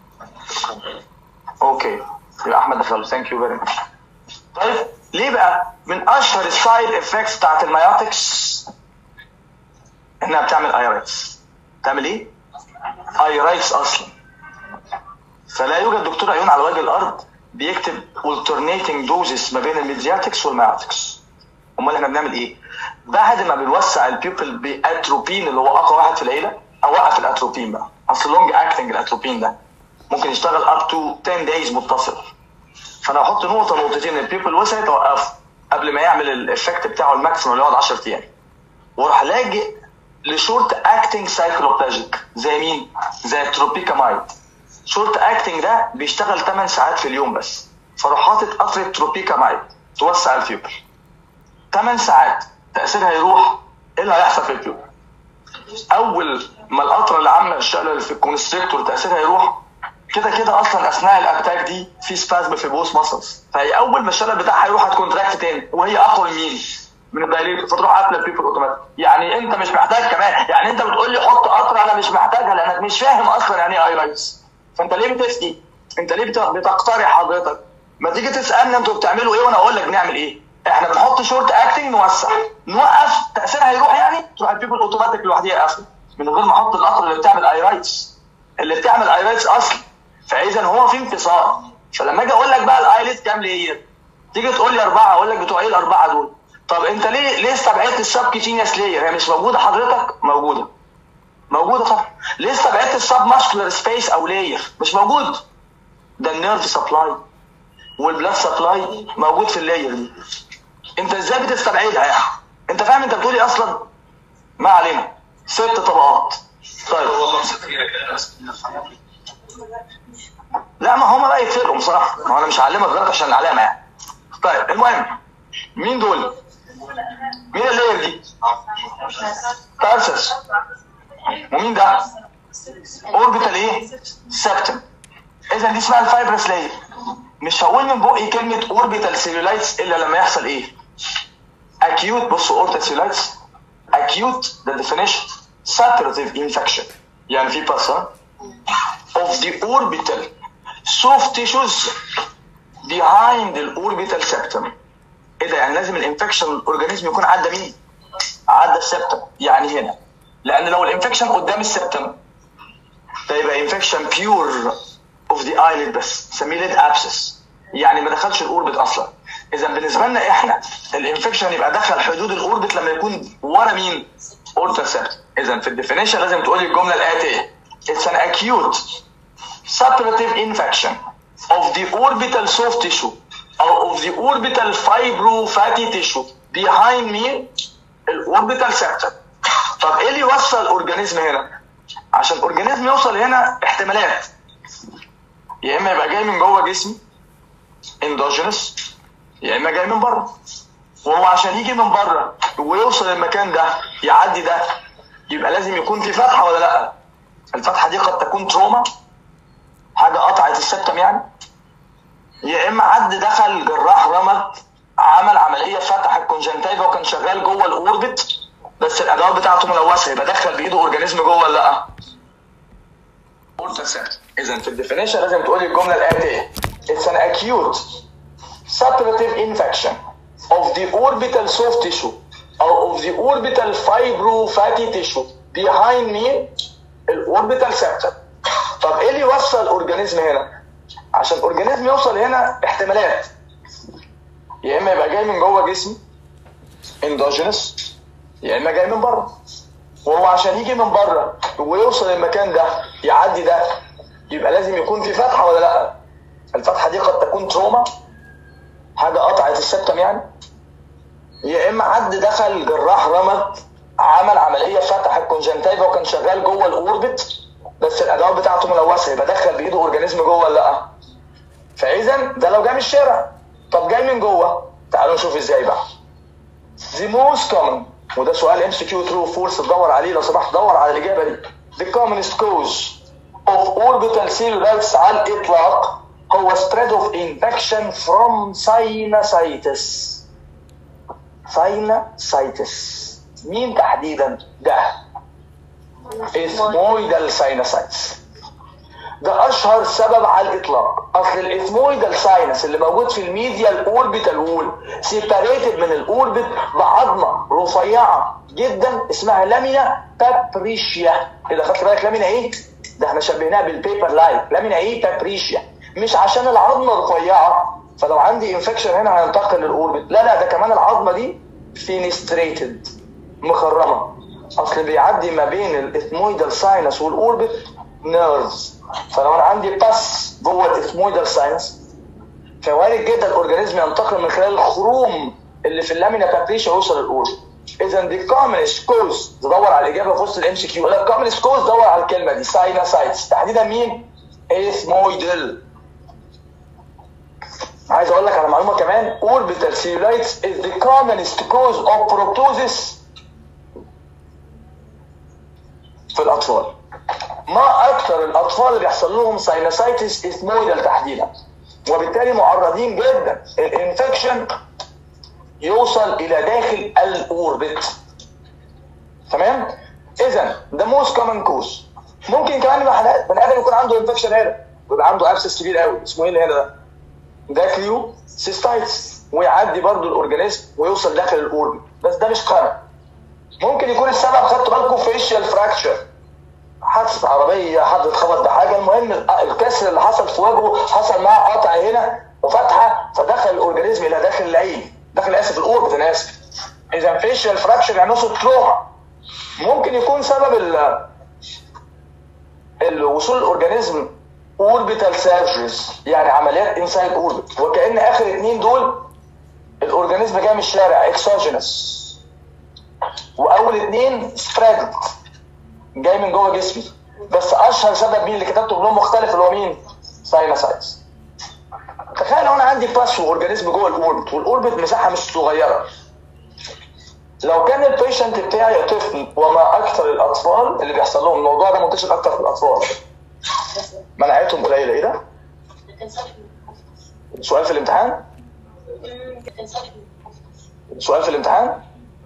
اوكي يبقى احمد دخل. ثانك يو فيري ماتش. طيب ليه بقى؟ من اشهر السايد افكتس بتاعت المايوتكس انها بتعمل ايرايتس. بتعمل ايه؟ ايرايتس اصلا. فلا يوجد دكتور عيون على وجه الارض بيكتب alternating doses ما بين الميدياتكس والمايوتكس. امال احنا بنعمل ايه؟ بعد ما بنوسع البيبل باتروبين اللي هو اقوى واحد في العيله، اوقف الاتروبين بقى. اصل لونج اكتنج الاتروبين ده ممكن يشتغل اب تو 10 days متصل. فانا احط نقطتين البيبل وسعت اوقفه قبل ما يعمل الافكت بتاعه الماكسيمم اللي يقعد 10 ايام. واروح لاجئ لشورت اكتنج سايكلوبلاجيك زي مين؟ زي التروبيكامايد. شورت اكتنج ده بيشتغل 8 ساعات في اليوم بس. فاروح حاطط قطره تروبيكامايد توسع البيبل 8 ساعات، تاثيرها يروح. ايه اللي هيحصل في البيبل؟ اول ما القطره اللي عامله الشلل في الكونستريكتور تاثيرها يروح، كده اصلا اثناء الاتاك دي في سبازم في بوث ماسلز، فهي اول ما الشلل بتاعها يروح هتكونتراكت تاني وهي اقوى من مين؟ من الدايليت، فتروح قافله البيبل اوتوماتيك. يعني انت مش محتاج كمان، يعني انت بتقول لي حط قطره انا مش محتاجها لانك مش فاهم اصلا يعني ايه ايرايتس. فانت ليه بتفتي؟ انت ليه بتقترح حضرتك؟ ما تيجي تسالني انتوا بتعملوا ايه وانا اقول لك بنعمل ايه. احنا بنحط شورت اكتنج نوسع نوقف تاثيرها يروح، يعني تروح البيبل اوتوماتيك لوحدها قافله من غير ما احط القطره اللي بتعمل ايرايتس اصلا. فاذا هو في انفصال. فلما اجي اقول لك بقى الايليد كام لاير تيجي تقول لي 4، اقول لك بتوع ايه ال4 دول؟ طب انت ليه استبعدت السبكيتينيوس لاير؟ هي مش موجوده حضرتك؟ موجوده طبعا. ليه استبعدت السب ماسكولار سبيس او لاير؟ مش موجود. ده النيرف سبلاي والبلاد سبلاي موجود في اللاير دي. انت ازاي بتستبعدها يعني؟ انت فاهم انت بتقولي اصلا؟ ما علينا. 6 طبقات. طيب لا ما هم بقى يتفرقوا بصراحه، ما انا مش هعلمك غلط عشان العلامه يعني. طيب المهم مين دول؟ مين اللاير دي؟ تارسس. ومين ده؟ اوربيتال ايه؟ سبتم. اذا دي اسمها الفايبرس لاير. مش هقول من بقي كلمه اوربيتال سيلولايتس الا لما يحصل ايه؟ acute. بصوا اوربيتال سيلولايتس acute the definition saturative infection يعني في باسا of the orbital soft tissues behind the orbital septum. ايه ده؟ يعني لازم الانفكشن الاورجانيزم يكون عدى مين؟ عدى السبتم. يعني هنا لان لو الانفكشن قدام السبتم ده يبقى انفكشن بيور اوف ذا ايلid بس، نسميه ليد ابسس، يعني ما دخلش الاوربت اصلا. اذا بالنسبه لنا احنا الانفكشن يبقى دخل حدود الاوربت لما يكون ورا مين؟ اوربيتال سبتم. اذا في الديفينيشن لازم تقولي الجمله الاتيه: It's an acute suppurative infection of the orbital soft tissue or of the orbital fibrofatty tissue behind مين؟ الاوربيتال سبتم. طب ايه اللي يوصل الاورجانيزم هنا؟ عشان الاورجانيزم يوصل هنا احتمالات، يا اما يبقى جاي من جوه جسمي اندوجينس، يا اما جاي من بره. وهو عشان يجي من بره ويوصل المكان ده يعدي ده يبقى لازم يكون في فتحه ولا لا؟ الفتحه دي قد تكون تروما، حاجه قطعت السبتم يعني، يا اما حد دخل جراح رمد عمل عمليه فتح الكونجنتيفا وكان شغال جوه الاوربت بس الادوات بتاعته ملوثه، يبقى دخل بايده اورجانيزم جوه ولا لا؟ اذا في الديفينيشن لازم تقولي الجمله الاتيه: It's an acute suppurative infection of the orbital soft tissue or of the orbital fibrofatty tissue behind مين؟ الاوربيتال سبتم. طب ايه اللي يوصل الاورجانيزم هنا؟ عشان الاورجانيزم يوصل هنا احتمالات، يا اما يبقى جاي من جوه جسمي اندوجينس، يا اما جاي من بره. وهو عشان يجي من بره ويوصل المكان ده يعدي ده يبقى لازم يكون في فتحه ولا لا؟ الفتحه دي قد تكون تروما، حاجه قطعت السبتم يعني، يا اما حد دخل جراح رمد عمل عمليه فتح الكونجنتيفا وكان شغال جوه الاوربت بس الادوات بتاعته ملوثه، يبقى دخل بايده اورجانيزم جوه ولا لا؟ فاذا ده لو جاي من الشارع. طب جاي من جوه، تعالوا نشوف ازاي بقى. The most common، وده سؤال MCQ true false تدور عليه لو سمحت، دور على الاجابه دي. The commonest cause of orbital cellulitis على الاطلاق هو spread of infection from sinusitis. sinusitis مين تحديدا؟ ده ethmoidal sinusitis. ده اشهر سبب على الاطلاق. اصل الاثمويدال ساينس اللي موجود في الميديال اوربيتال وول سيباريتد من الاوربت بعظمه رفيعه جدا اسمها لامينا بابريشيا. اذا خدت بالك لامينا ايه؟ ده احنا شبهناها بالبيبر لايك. لامينا ايه؟ بابريشيا. مش عشان العظمه رفيعه فلو عندي انفكشن هنا هينتقل للاوربت، لا ده كمان العظمه دي فينستريتد مخرمه. اصل بيعدي ما بين الاثمويدال ساينس والاوربت نيرفز، فلو انا عندي باس جوه الاثمويدال ساينس فوارد جدا الاورجانيزم ينتقل من خلال الخروم اللي في اللامينا بابريشيا ويوصل للاوربت. اذا دي كومنست كوز، تدور على الاجابه في وسط الام سي كيو. لا كومنست كوز دور على الكلمه دي ساينسايتس، تحديدا مين؟ اثمويدال. عايز اقول لك على معلومه كمان، orbital cellulitis is the commonest cause of proptosis في الاطفال. ما اكثر الاطفال اللي بيحصل لهم ساينسايتس اثمويدال تحديدا، وبالتالي معرضين جدا الانفكشن يوصل الى داخل الاوربت. تمام؟ اذا ده موست كومن كوز. ممكن كمان يبقى بني ادم يكون عنده انفكشن هنا ويبقى عنده ابسس كبير قوي، اسمه ايه اللي هنا ده؟ ده كليو سيستايتس، ويعدي برضو الاورجانيزم ويوصل داخل الاوربت، بس ده مش قانون. ممكن يكون السبب خدتوا بالكم فيشيال فراكشر، حادثه عربيه، حد اتخبط بحاجه، المهم الكسر اللي حصل في وجهه حصل معاه قطع هنا وفتحه فدخل الاورجانيزم الى داخل العين، داخل الاوربت انا اسف. اذا فيشيال فراكشر يعني نص تروما. ممكن يكون سبب الوصول الاورجانيزم اوربيتال سيرجريز، يعني عمليات انسايد اوربت، وكأن اخر اتنين دول الاورجانيزم جاي من الشارع اكسوجينس، واول اتنين سبريد جاي من جوه جسمي. بس اشهر سبب مين اللي كتبته بلون مختلف اللي هو مين؟ ساينسايتس. تخيل لو انا عندي باس اورجانيزم جوه الاوربت والاوربت مساحه مش صغيره، لو كان البيشنت بتاعي طفل وما اكثر الاطفال اللي بيحصل لهم الموضوع ده منتشر اكتر في الاطفال، مناعتهم قليله. ايه ده؟ سؤال في الامتحان؟ سؤال في الامتحان؟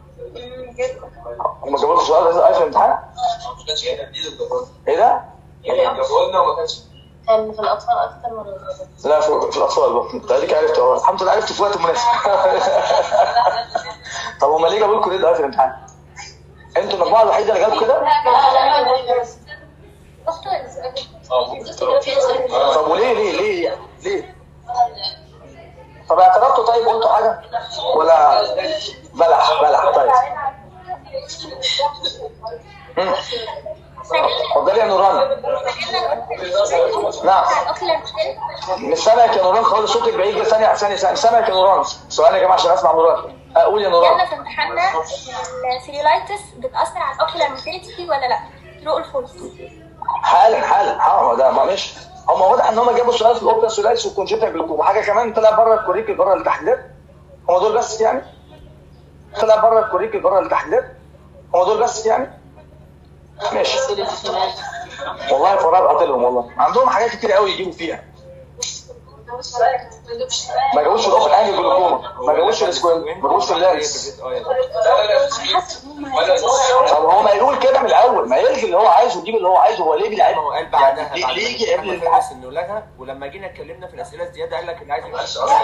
هم جابوا لكم سؤال في الامتحان؟ ايه ده؟ كان في الاطفال اكتر ولا لا في الاطفال بقى. انت اديك عرفت اهو، الحمد لله عرفت في وقت مناسب. طب هم ليه جابوا لكم ليه في الامتحان؟ انتوا المجموعه الوحيده اللي جابوا كده؟ طب وليه ليه؟ طب اعترضتوا طيب قلتوا حاجه ولا بلح طيب؟ اتفضلي يا نوران. نعم مش سامعك يا نوران خالص، صوتك بعيد. ثانيه سامعك يا نوران. سؤال يا جماعه عشان اسمع نوران. قول يا نوران. قلنا في امتحاننا السيلولايتس بتاثر على الاوكيولار موتيليتي ولا لا؟ ترو الفولس؟ حالا ده معلش، هم واضح ان هم جابوا السؤال في الاوكيولار سيلولايتس والكونجنتال جلوكوما، حاجه كمان طلع بره الكوريكل بره التحديد. هم دول بس يعني؟ طلع بره الكوريكل بره التحديد. هم دول بس يعني؟ ماشي. والله فراغ قاتلهم، والله عندهم حاجات كتير قوي يجيبوا فيها. ما جابوش الاوفن انجل جلوكوما، ما جابوش السكوين، ما جابوش اللانس. طب هو ما يقول كده من الاول، ما يلغي اللي هو عايزه ويجيب اللي هو عايزه. هو ليه بيلعب؟ هو قال بعدها ليه يجي قبل الناس انه لغى، ولما جينا اتكلمنا في الاسئله الزياده قال لك اللي عايز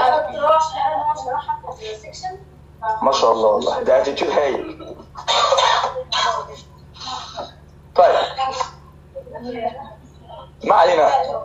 ما شاء الله والله ده اتيتيود هايل. طيب ما علينا.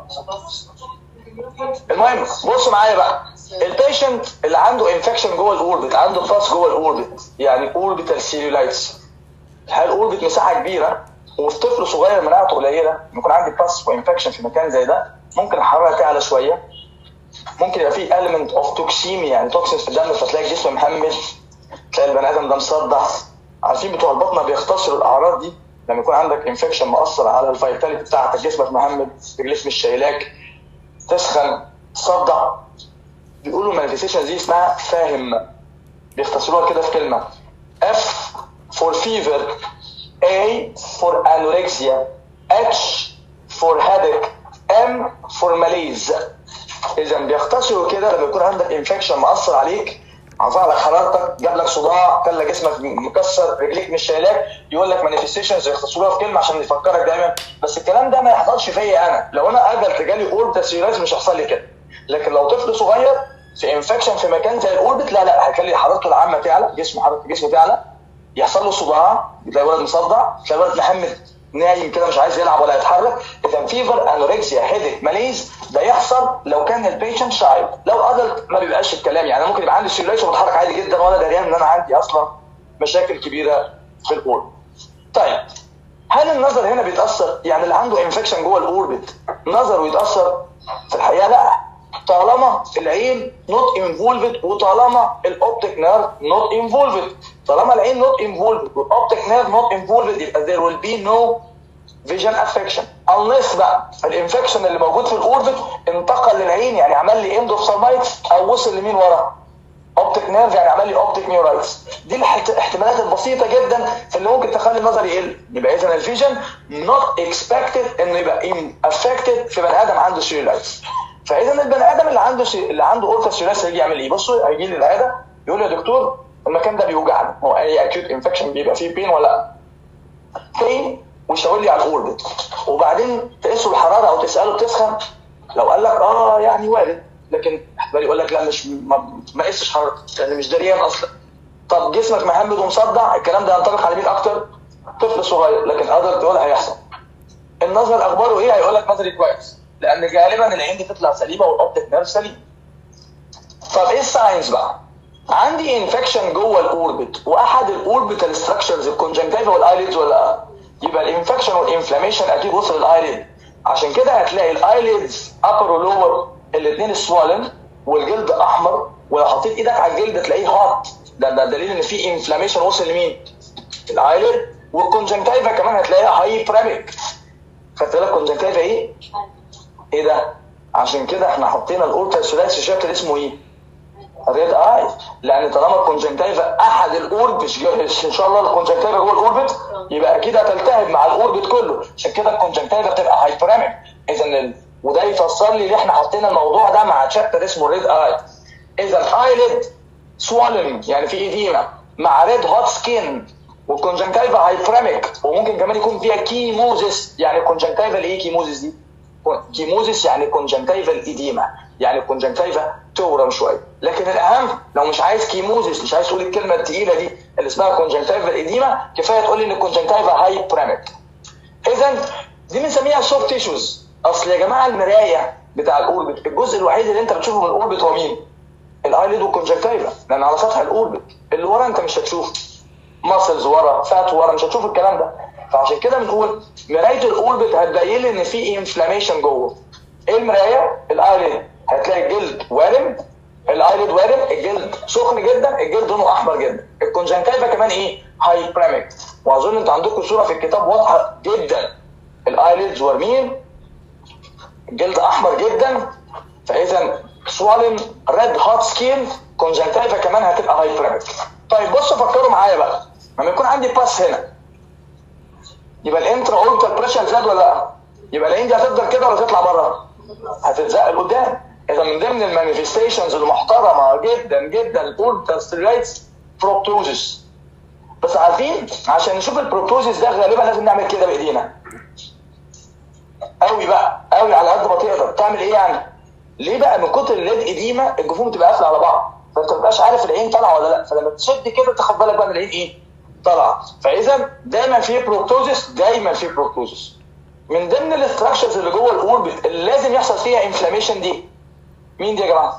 المهم بصوا معايا بقى، البيشنت اللي عنده انفكشن جوه الاوربت، عنده باس جوه الاوربت يعني اوربيتال سيلولايتس، الحقيقه الاوربت مساحه كبيره وفي طفل صغير مناعته قليله، يكون عندي باس وانفكشن في مكان زي ده، ممكن الحراره تعلى شويه، ممكن يبقى فيه element of toxemia يعني توكسين في الدم، فتلاقي الجسم محمل، تلاقي البني ادم ده مصدع. عارفين بتوع البطنه بيختصروا الاعراض دي لما يكون عندك انفكشن مأثر على الفيتاليتي بتاعتك، جسمك محمل، رجليك مش شايلاك، تسخن، تصدع، بيقولوا المانيفستيشن دي اسمها فاهم، بيختصروها كده في كلمه: F for fever, A for anorexia, H for headache, M for malaise. اذا بيختصروا كده لما يكون عندك انفكشن مأثر عليك، رفع لك حرارتك، جاب لك صداع، خلى جسمك مكسر، رجليك مش شايلاك، يقول لك مانيفستيشنز يختصروها في كلمه عشان يفكرك دايما. بس الكلام ده ما يحصلش فيا انا، لو انا ادلت جالي اوربت سيلولايتس مش هيحصل لي كده. لكن لو طفل صغير في انفكشن في مكان زي الاوربت، لا هيخلي حرارته العامه تعلى، حراره جسمه تعلى، يحصل له صداع، تلاقي ولد مصدع، تلاقي ولد محمد نايم كده مش عايز يلعب ولا يتحرك. اذا فيفر، انوركسيا، هيديك، ماليز، ده يحصل لو كان البيشنت شايلد. لو ادلت ما بيبقاش الكلام يعني، ممكن يبقى عندي سيلولايتس وبتحرك عادي جدا وانا دريان ان انا عندي اصلا مشاكل كبيره في الاوربت. طيب هل النظر هنا بيتاثر؟ يعني اللي عنده انفكشن جوه الاوربت نظره يتاثر؟ في الحقيقه لا، طالما العين نوت انفولفد وطالما الاوبتيك نيرف نوت انفولفد. طالما العين نوت انفولفد والاوبتيك نيرف نوت انفولفد يبقى there will be no vision affection unless بقى الانفكشن اللي موجود في الاوربت انتقل للعين، يعني عمل لي اندوفسالمايتس او وصل لمين ورا؟ اوبتيك نيرف، يعني عمل لي اوبتيك نيورايتس. دي الاحتمالات البسيطه جدا اللي ممكن تخلي النظر يقل. يبقى اذا الفيجن نوت اكسبكتد انه يبقى افكتد في بني ادم عنده سيلولايتس. فاذا البني ادم اللي عنده اورتا سيلولايتس هيجي يعمل ايه؟ بصوا هيجي لي العياده يقول لي يا دكتور المكان ده بيوجعني، هو اي اكيوت انفكشن بيبقى فيه بين ولا لا؟ بين، ويشاور لي على الاوربت، وبعدين تقيسه الحراره او تساله بتسخن، لو قال لك يعني وارد، لكن احتمال يقول لك لا مش ما قيسش حرارتك لان مش دريان اصلا. طب جسمك محمد ومصدع، الكلام ده ينطبق على مين اكتر؟ طفل صغير، لكن ادلت ولا هيحصل. النظر اخباره ايه؟ هيقول لك نظري كويس، لان غالبا العين دي تطلع سليمه والاوبتيك نيرف سليم. طب ايه الساينس بقى؟ عندي انفكشن جوه الاوربت واحد الاوربيتال ستراكشرز الكونجنكتيفا والايليدز ولا يبقى الانفكشن والانفلاميشن اكيد وصل للايليد. عشان كده هتلاقي الايليدز ابر ولور الاثنين سوالن والجلد احمر، ولو حطيت ايدك على الجلد تلاقيه هات، ده دليل ان في انفلاميشن وصل لمين؟ الايليد. والكونجنكتيفا كمان هتلاقيها هايبراميك. خدت بالك كونجنكتيفا ايه؟ ايه ده؟ عشان كده احنا حطينا الاوربيتال سيولايتس في شابتر اسمه ايه؟ ريد اي. لان طالما الكونجنكتيفا احد الاوربت، ان شاء الله الكونجنكتيفا جوه الاوربت، يبقى اكيد هتلتهب مع الاوربت كله. عشان كده الكونجنكتيفا بتبقى هايبراميك. اذا وده يفسر لي ليه احنا حاطين الموضوع ده مع شابتر اسمه ريد اي. اذا ايليد swollen يعني في ايديما مع ريد هوت سكين، والكونجنكتيفا هايبراميك، وممكن كمان يكون فيها كيموزيس. يعني الكونجنكتيفا ايه كيموزيس دي؟ كيموزيس يعني كونجنكتيفا الايديما، يعني الكونجنكتيفا تورم شويه. لكن الاهم لو مش عايز كيموزيس، مش عايز تقول الكلمه الثقيله دي اللي اسمها كونجنكتيفا الايديما، كفايه تقول لي ان الكونجنكتيفا هايبراميك. اذا دي بنسميها سوفت تيشوز. اصل يا جماعه المرايه بتاع الاوربت، الجزء الوحيد اللي انت بتشوفه من الاوربت هو مين؟ الايليد والكونجنكتيفا، لان على سطح الاوربت اللي ورا انت مش هتشوف ماسلز ورا، فات ورا، مش هتشوف الكلام ده. فعشان كده بنقول مرايه الاوربت هتبين لي ان في انفلاميشن جوه. ايه المرايه؟ الايليد، هتلاقي الجلد وارم، الايليد وارم، الجلد سخن جدا، الجلد لونه احمر جدا. الكونجنكتيفا كمان ايه؟ هايبراميك. واظن انتوا عندكم صوره في الكتاب واضحه جدا، الايليدز وارمين، الجلد احمر جدا. فاذا swollen red hot skin، كونجنكتيفا كمان هتبقى هايبراميك. طيب بصوا فكروا معايا بقى، لما يكون عندي باس هنا يبقى الانترا اوربيتال بريشر زاد ولا لا؟ يبقى العين دي هتفضل كده ولا تطلع بره؟ هتتزق لقدام. اذا من ضمن المانيفستيشنز المحترمه جدا جدا الاوربيتال ستيرويدز بروبتوزيس. بس عارفين عشان نشوف البروبتوزيس ده غالبا لازم نعمل كده بايدينا قوي بقى، قوي على قد ما تقدر. تعمل ايه يعني؟ ليه بقى؟ من كتر الليد اديمه الجفون بتبقى قافله على بعض، فانت ما بتبقاش عارف العين طالعه ولا لا، فلما تشد كده تاخد بالك بقى ان العين ايه؟ طالعه. فاذا دايما في بروبتوزيس، دايما في بروبتوزيس. من ضمن الاستراكشرز اللي جوه الاوربت اللي لازم يحصل فيها انفلاميشن دي مين دي يا جماعه؟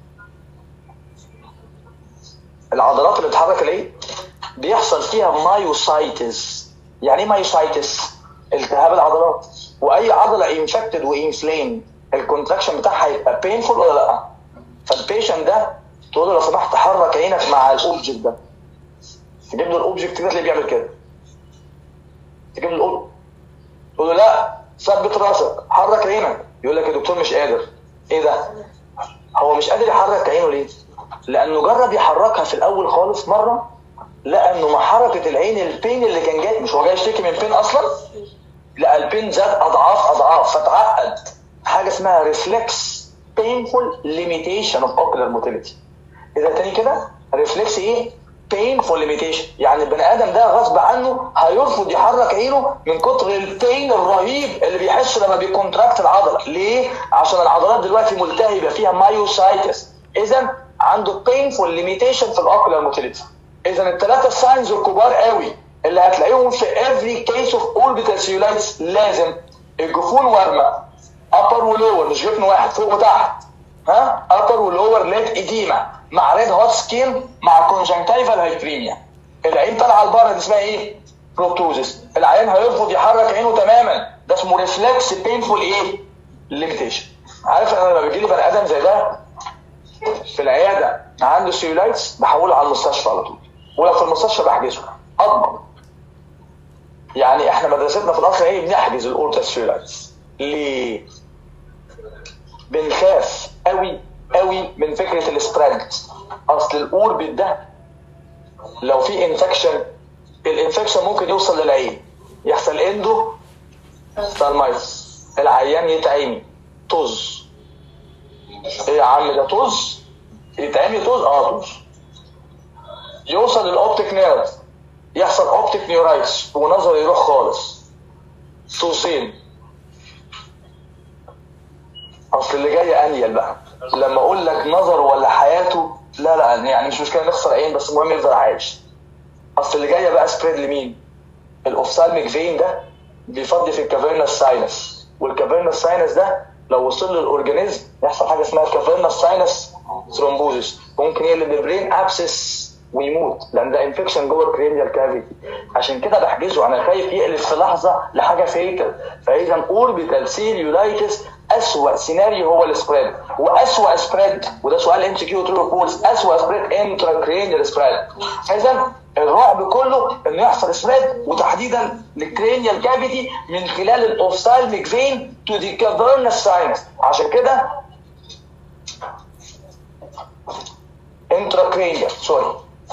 العضلات اللي بتحرك العين بيحصل فيها مايوسايتس. يعني ايه مايوسايتس؟ التهاب العضلات. واي عضله انفكتد وانفليم الكونتراكشن بتاعها هيبقى بينفول ولا لا؟ فالبيشنت ده تقول له لو سمحت حرك عينك مع الاوبجكت ده، تجيب له الاوبجكت كده تلاقيه بيعمل كده، تجيب له الاوبجكت تقول له لا ثبت راسك حرك عينك، يقول لك يا دكتور مش قادر. ايه ده؟ هو مش قادر يحرك عينه ليه؟ لانه جرب يحركها في الاول خالص مره، لقى انه مع حركه العين البين اللي كان جاي، مش هو جاي يشتكي من بين اصلا، لقى البين زاد اضعاف اضعاف، فتعقد حاجه اسمها ريفلكس painful limitation of ocular motility. اذا تاني كده ريفلكس ايه؟ painful limitation، يعني البني ادم ده غصب عنه هيرفض يحرك عينه من كتر البين الرهيب اللي بيحسه لما بيكونتراكت العضله. ليه؟ عشان العضلات دلوقتي ملتهبه فيها مايوسايتس، اذا عنده painful limitation في الاوكولار موتيليتي. اذا الثلاثه ساينز الكبار قوي اللي هتلاقيهم في every case of orbital cellulitis، لازم الجفون وارمه، upper ولور، مش جفن واحد، فوق وتحت، ها، upper ولور ليد اديما مع ريد هوت سكين مع كونجنكتيفال هايبريميا. العين طالعه لبره دي اسمها ايه؟ بروبتوزيس. العين هيرفض يحرك عينه تماما، ده اسمه ريفلكس بينفول ايه؟ ليميتيشن. عارف انا لما بيجي لي بني ادم زي ده في العياده عنده سيولايتس بحوله على المستشفى على طول، ولو في المستشفى بحجزه اضمن. يعني احنا مدرستنا في الاصل ايه؟ بنحجز الاوربيتال سيولايتس. ليه؟ بنخاف قوي قوي من فكره السبريد. اصل الاوربت ده لو في انفكشن، الانفكشن ممكن يوصل للعين، يحصل اندو ثالمايتس، العيان يتعمي طز. ايه يا عم ده طز؟ يتعمي طز؟ طز. يوصل للاوبتيك نيرف، يحصل اوبتيك نيورايتس ونظره يروح خالص. طزين. اصل اللي جاي انيل بقى، لما اقول لك نظر ولا حياته، لا يعني مش مشكله نخسر عين، بس المهم يفضل عايش. اصل اللي جايه بقى سبريد لمين؟ الاوفثالميك فين ده بيفضي في الكافيرنس ساينس، والكافيرنس ساينس ده لو وصل له الاورجانيزم يحصل حاجه اسمها كافيرنس ساينس ثرومبوزيس، ممكن يقلب البرين ابسس ويموت، لان ده انفكشن جوه الكرينيال كافيتي. عشان كده بحجزه، انا خايف يقلب في لحظه لحاجه فيتال. فاذا اوربيتال سيليولايتس اسوأ سيناريو هو السبريد، واسوأ سبريد، وده سؤال ام سي كيو ترو فولس، اسوأ سبريد انتراكرينيال سبريد. اذا الرعب كله انه يحصل سبريد، وتحديدا للكرينيال كافيتي من خلال الاوفثالميك فين تو ذا كافرنس ساينس. عشان كده انتراكرينيال، سوري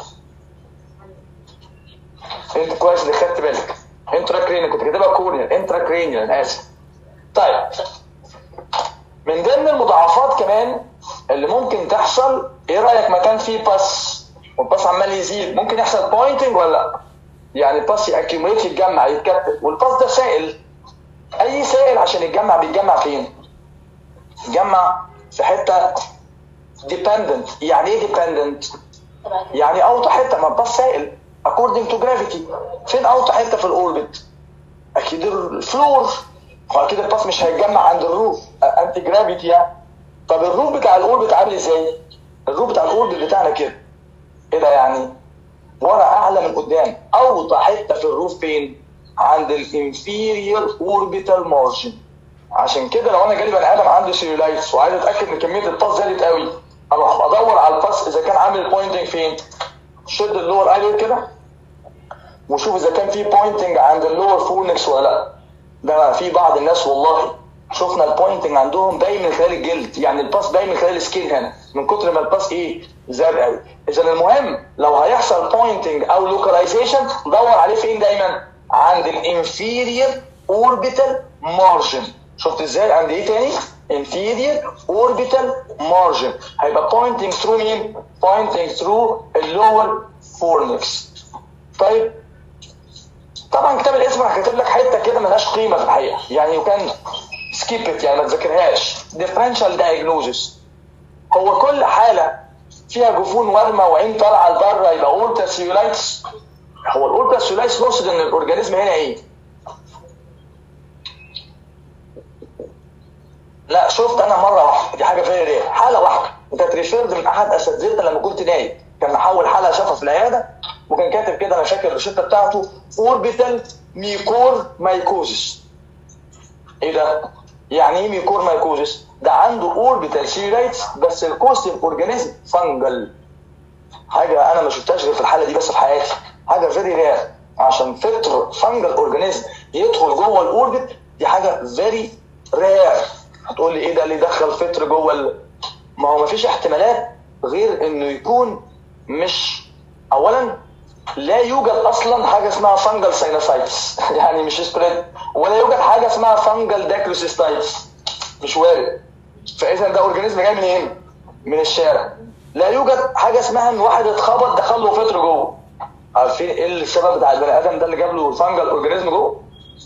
انت كويس اللي خدت بالك، انتراكرينيال كنت كاتبها كورنيال، انتراكرينيال انا اسف. طيب من ضمن المضاعفات كمان اللي ممكن تحصل، ايه رايك مكان فيه باس والباس عمال يزيد ممكن يحصل بوينتنج ولا لا؟ يعني الباس يأكيوميت، يتجمع، يتكتل، والباس ده سائل. اي سائل عشان يتجمع بيتجمع فين؟ يتجمع في حته ديبندنت. يعني ايه ديبندنت؟ يعني اوطى حته، ما الباس سائل according to gravity. فين اوطى حته في الاوربت؟ اكيد الفلور، واكيد الباس مش هيتجمع عند الروف، انتي جرافيتي يعني. طب الروف بتاع الاوربت عامل ازاي؟ الروف بتاع الاوربت بتاعنا كده، ايه ده يعني؟ ورا اعلى من قدام. اوطى حته في الروف فين؟ عند الانفيريور اوربيتال مارجن. عشان كده لو انا جالي بني ادم عنده سيلولايتس وعايز اتاكد ان كميه الباس زادت قوي، اروح ادور على الباس اذا كان عامل بوينتنج فين. شد اللور ايليد كده وشوف اذا كان في بوينتنج عند اللور فورنكس ولا لا. ده في بعض الناس والله شفنا البوينتنج عندهم باين من خلال الجلد، يعني الباس باين من خلال السكين هنا من كتر ما الباس ايه زاد قوي. اذا المهم لو هيحصل بوينتنج او لوكاليزيشن دور عليه فين دايما؟ عند الانفيريور اوربيتال مارجن. شفت ازاي؟ عند ايه تاني؟ inferior orbital margin. هيبقى pointing through مين؟ pointing through اللور فورنكس. طيب طبعا كتاب الاسم انا كاتب لك حته كده ملهاش قيمه في الحقيقه، يعني وكان سكيبت يعني ما تذاكرهاش. differential diagnosis هو كل حاله فيها جفون ورمه وعين طالعه لبره يبقى اورتا سيولايتس. هو الاورتا سيولايتس نقصد ان الاورجانيزم هنا ايه؟ لا شفت انا مره واحده، دي حاجه فيها رير، حاله واحده وكانت ريفيرد من احد اساتذتنا لما كنت نايم، كان محول حاله شافها في العياده وكان كاتب كده، انا فاكر الروشته بتاعته اوربيتال ميكور مايكوزس. ايه ده؟ يعني ايه ميكور مايكوزس؟ ده عنده اوربيتال سيولايتس بس الكوستيف اورجانيزم فانجل. حاجه انا ما شفتهاش غير في الحاله دي بس في حياتي، حاجه فيري رير. عشان فطر فانجل اورجانيزم يدخل جوه الاوربت دي حاجه فيري رير. هتقول لي ايه ده اللي يدخل فطر جوه ما هو مفيش احتمالات غير انه يكون مش، اولا لا يوجد اصلا حاجه اسمها فانجل ساينوسايتس يعني مش سبريد، ولا يوجد حاجه اسمها فانجل داكروسيستايتس، مش وارد. فاذا ده اورجانيزم جاي منين؟ من الشارع. لا يوجد حاجه اسمها ان واحد اتخبط دخل له فطر جوه. عارفين ايه السبب بتاع البني ادم ده اللي جاب له فانجل اورجانيزم جوه؟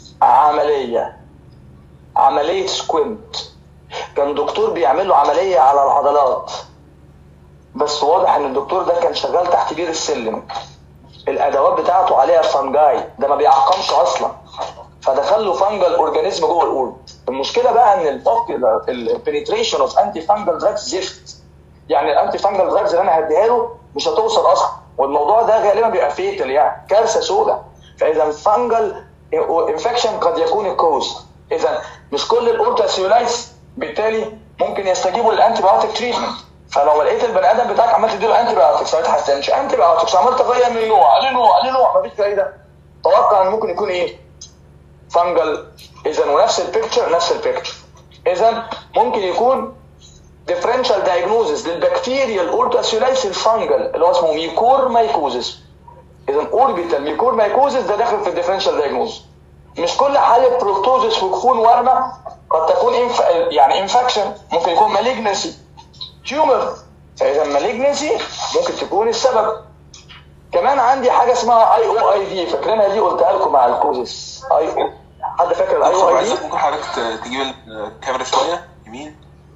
عمليه سكوينت. كان دكتور بيعمل له عمليه على العضلات، بس واضح ان الدكتور ده كان شغال تحت بير السلم، الادوات بتاعته عليها فانجاي، ده ما بيعقمش اصلا، فدخل له فانجل اورجانيزم جوه القلب. المشكله بقى ان البنتريشن اوف انتي فانجل دراجز زفت، يعني الانتي فانجل دراجز اللي انا هديها له مش هتوصل اصلا، والموضوع ده غالبا بيبقى فيتل، يعني كارثه سوداء. فاذا فانجل انفكشن قد يكون الكوز. اذا مش كل الاورتا سيولايتس بالتالي ممكن يستجيبوا للانتي بايوتيك تريتمنت. فلو لقيت البني ادم بتاعك عمال تديله انتي بايوتكس ما يتحسنش، انتي بايوتكس عمال تغير من نوع مفيش فايده، توقع ان ممكن يكون ايه؟ فانجل. اذا ونفس البيكتشر اذا ممكن يكون ديفرنشال دايجنوزس للبكتيريال اورتاسيولايتس الفانجل اللي هو اسمه ميكور مايكوزس. اذا اوربيتال ميكور مايكوزس ده داخل في الديفرنشال دايجنوز. مش كل حاله بروكتوزس وجفون ورمه قد تكون يعني انفكشن، ممكن يكون مالجنسي تيومر. فاذا مالجنسي ممكن تكون السبب. كمان عندي حاجه اسمها IOID، فاكرينها دي؟ قلتها لكم مع الكوزس. حد فاكر IOID؟ ممكن حضرتك تجيب الكاميرا شويه يمين.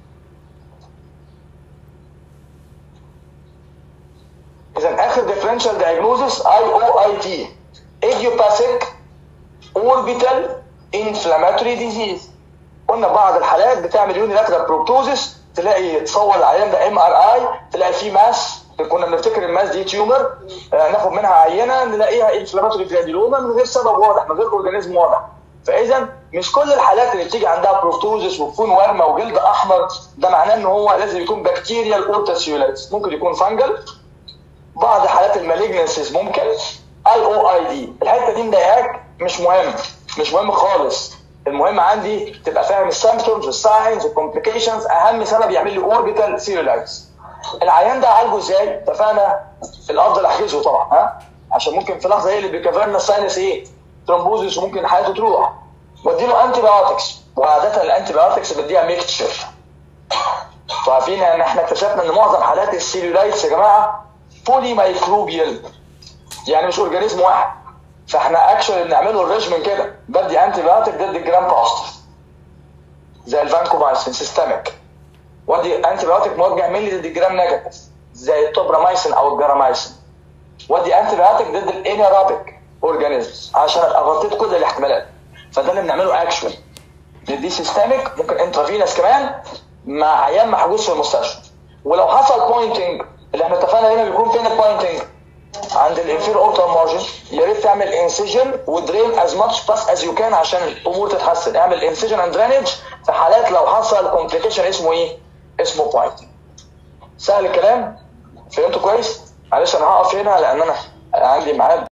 اذا اخر ديفرنشال دايجنوزس IOID، idiopathic orbital inflammatory disease. قلنا بعض الحالات بتعمل يونيلاترال بروبتوزس، تلاقي تصور العيان ده MRI تلاقي فيه ماس، كنا بنفتكر الماس دي تيومر، ناخد منها عينه نلاقيها انفلاماتوري جرانيولوما من غير سبب واضح، من غير اورجانيزم واضح. فاذا مش كل الحالات اللي بتيجي عندها بروتوزس وتكون ورمه وجلد احمر ده معناه ان هو لازم يكون بكتيريال اورتا سيولايتس، ممكن يكون فانجل. بعض حالات المالجنسيز ممكن IOID. الحته دي مضايقاك؟ مش مهم خالص. المهم عندي تبقى فاهم السيمبتومز والساينز والكومبليكيشنز. اهم سبب يعمل لي اوربيتال سيولايتس. العيان ده اعالجه ازاي؟ اتفقنا الافضل احجزه طبعا، عشان ممكن في لحظه يقلب بكافيرنا ساينس ترومبوزيس وممكن حياته تروح. واديله انتي بايوتكس، وعاده الانتي بايوتكس بديها ميكتشر. فعارفين ان احنا اكتشفنا ان معظم حالات السيلولايتس يا جماعه بولي مايكروبيال، يعني مش اورجانيزم واحد. فاحنا اكشن بنعمله الريجمن كده، بدي انتي بايوتك ضد الجرام بوزيتيف زي الفانكومايسين سيستميك، ودي انتي بايوتك موجه ملي ضد الجرام نيجاتيف زي التوبرامايسين او الجرامايسين، ودي انتي بايوتك ضد الانيرابيك اورجانيزمز عشان ابقى غطيت كل الاحتمالات. فده اللي بنعمله اكشن. ندي سيستميك، ممكن انترافينس كمان مع عيان محجوز في المستشفى. ولو حصل بوينتنج اللي احنا اتفقنا هنا بيكون فين البوينتنج؟ عند الانفير اورتال مارجن. يا ريت تعمل انسيجن ودرين از ماتش باس از يو كان عشان الامور تتحسن. اعمل انسيجن اند درينج في حالات لو حصل كومبليكيشن اسمه بوينتنج. سهل الكلام؟ فهمتوا كويس؟ معلش انا هقف هنا لان انا عندي ميعاد.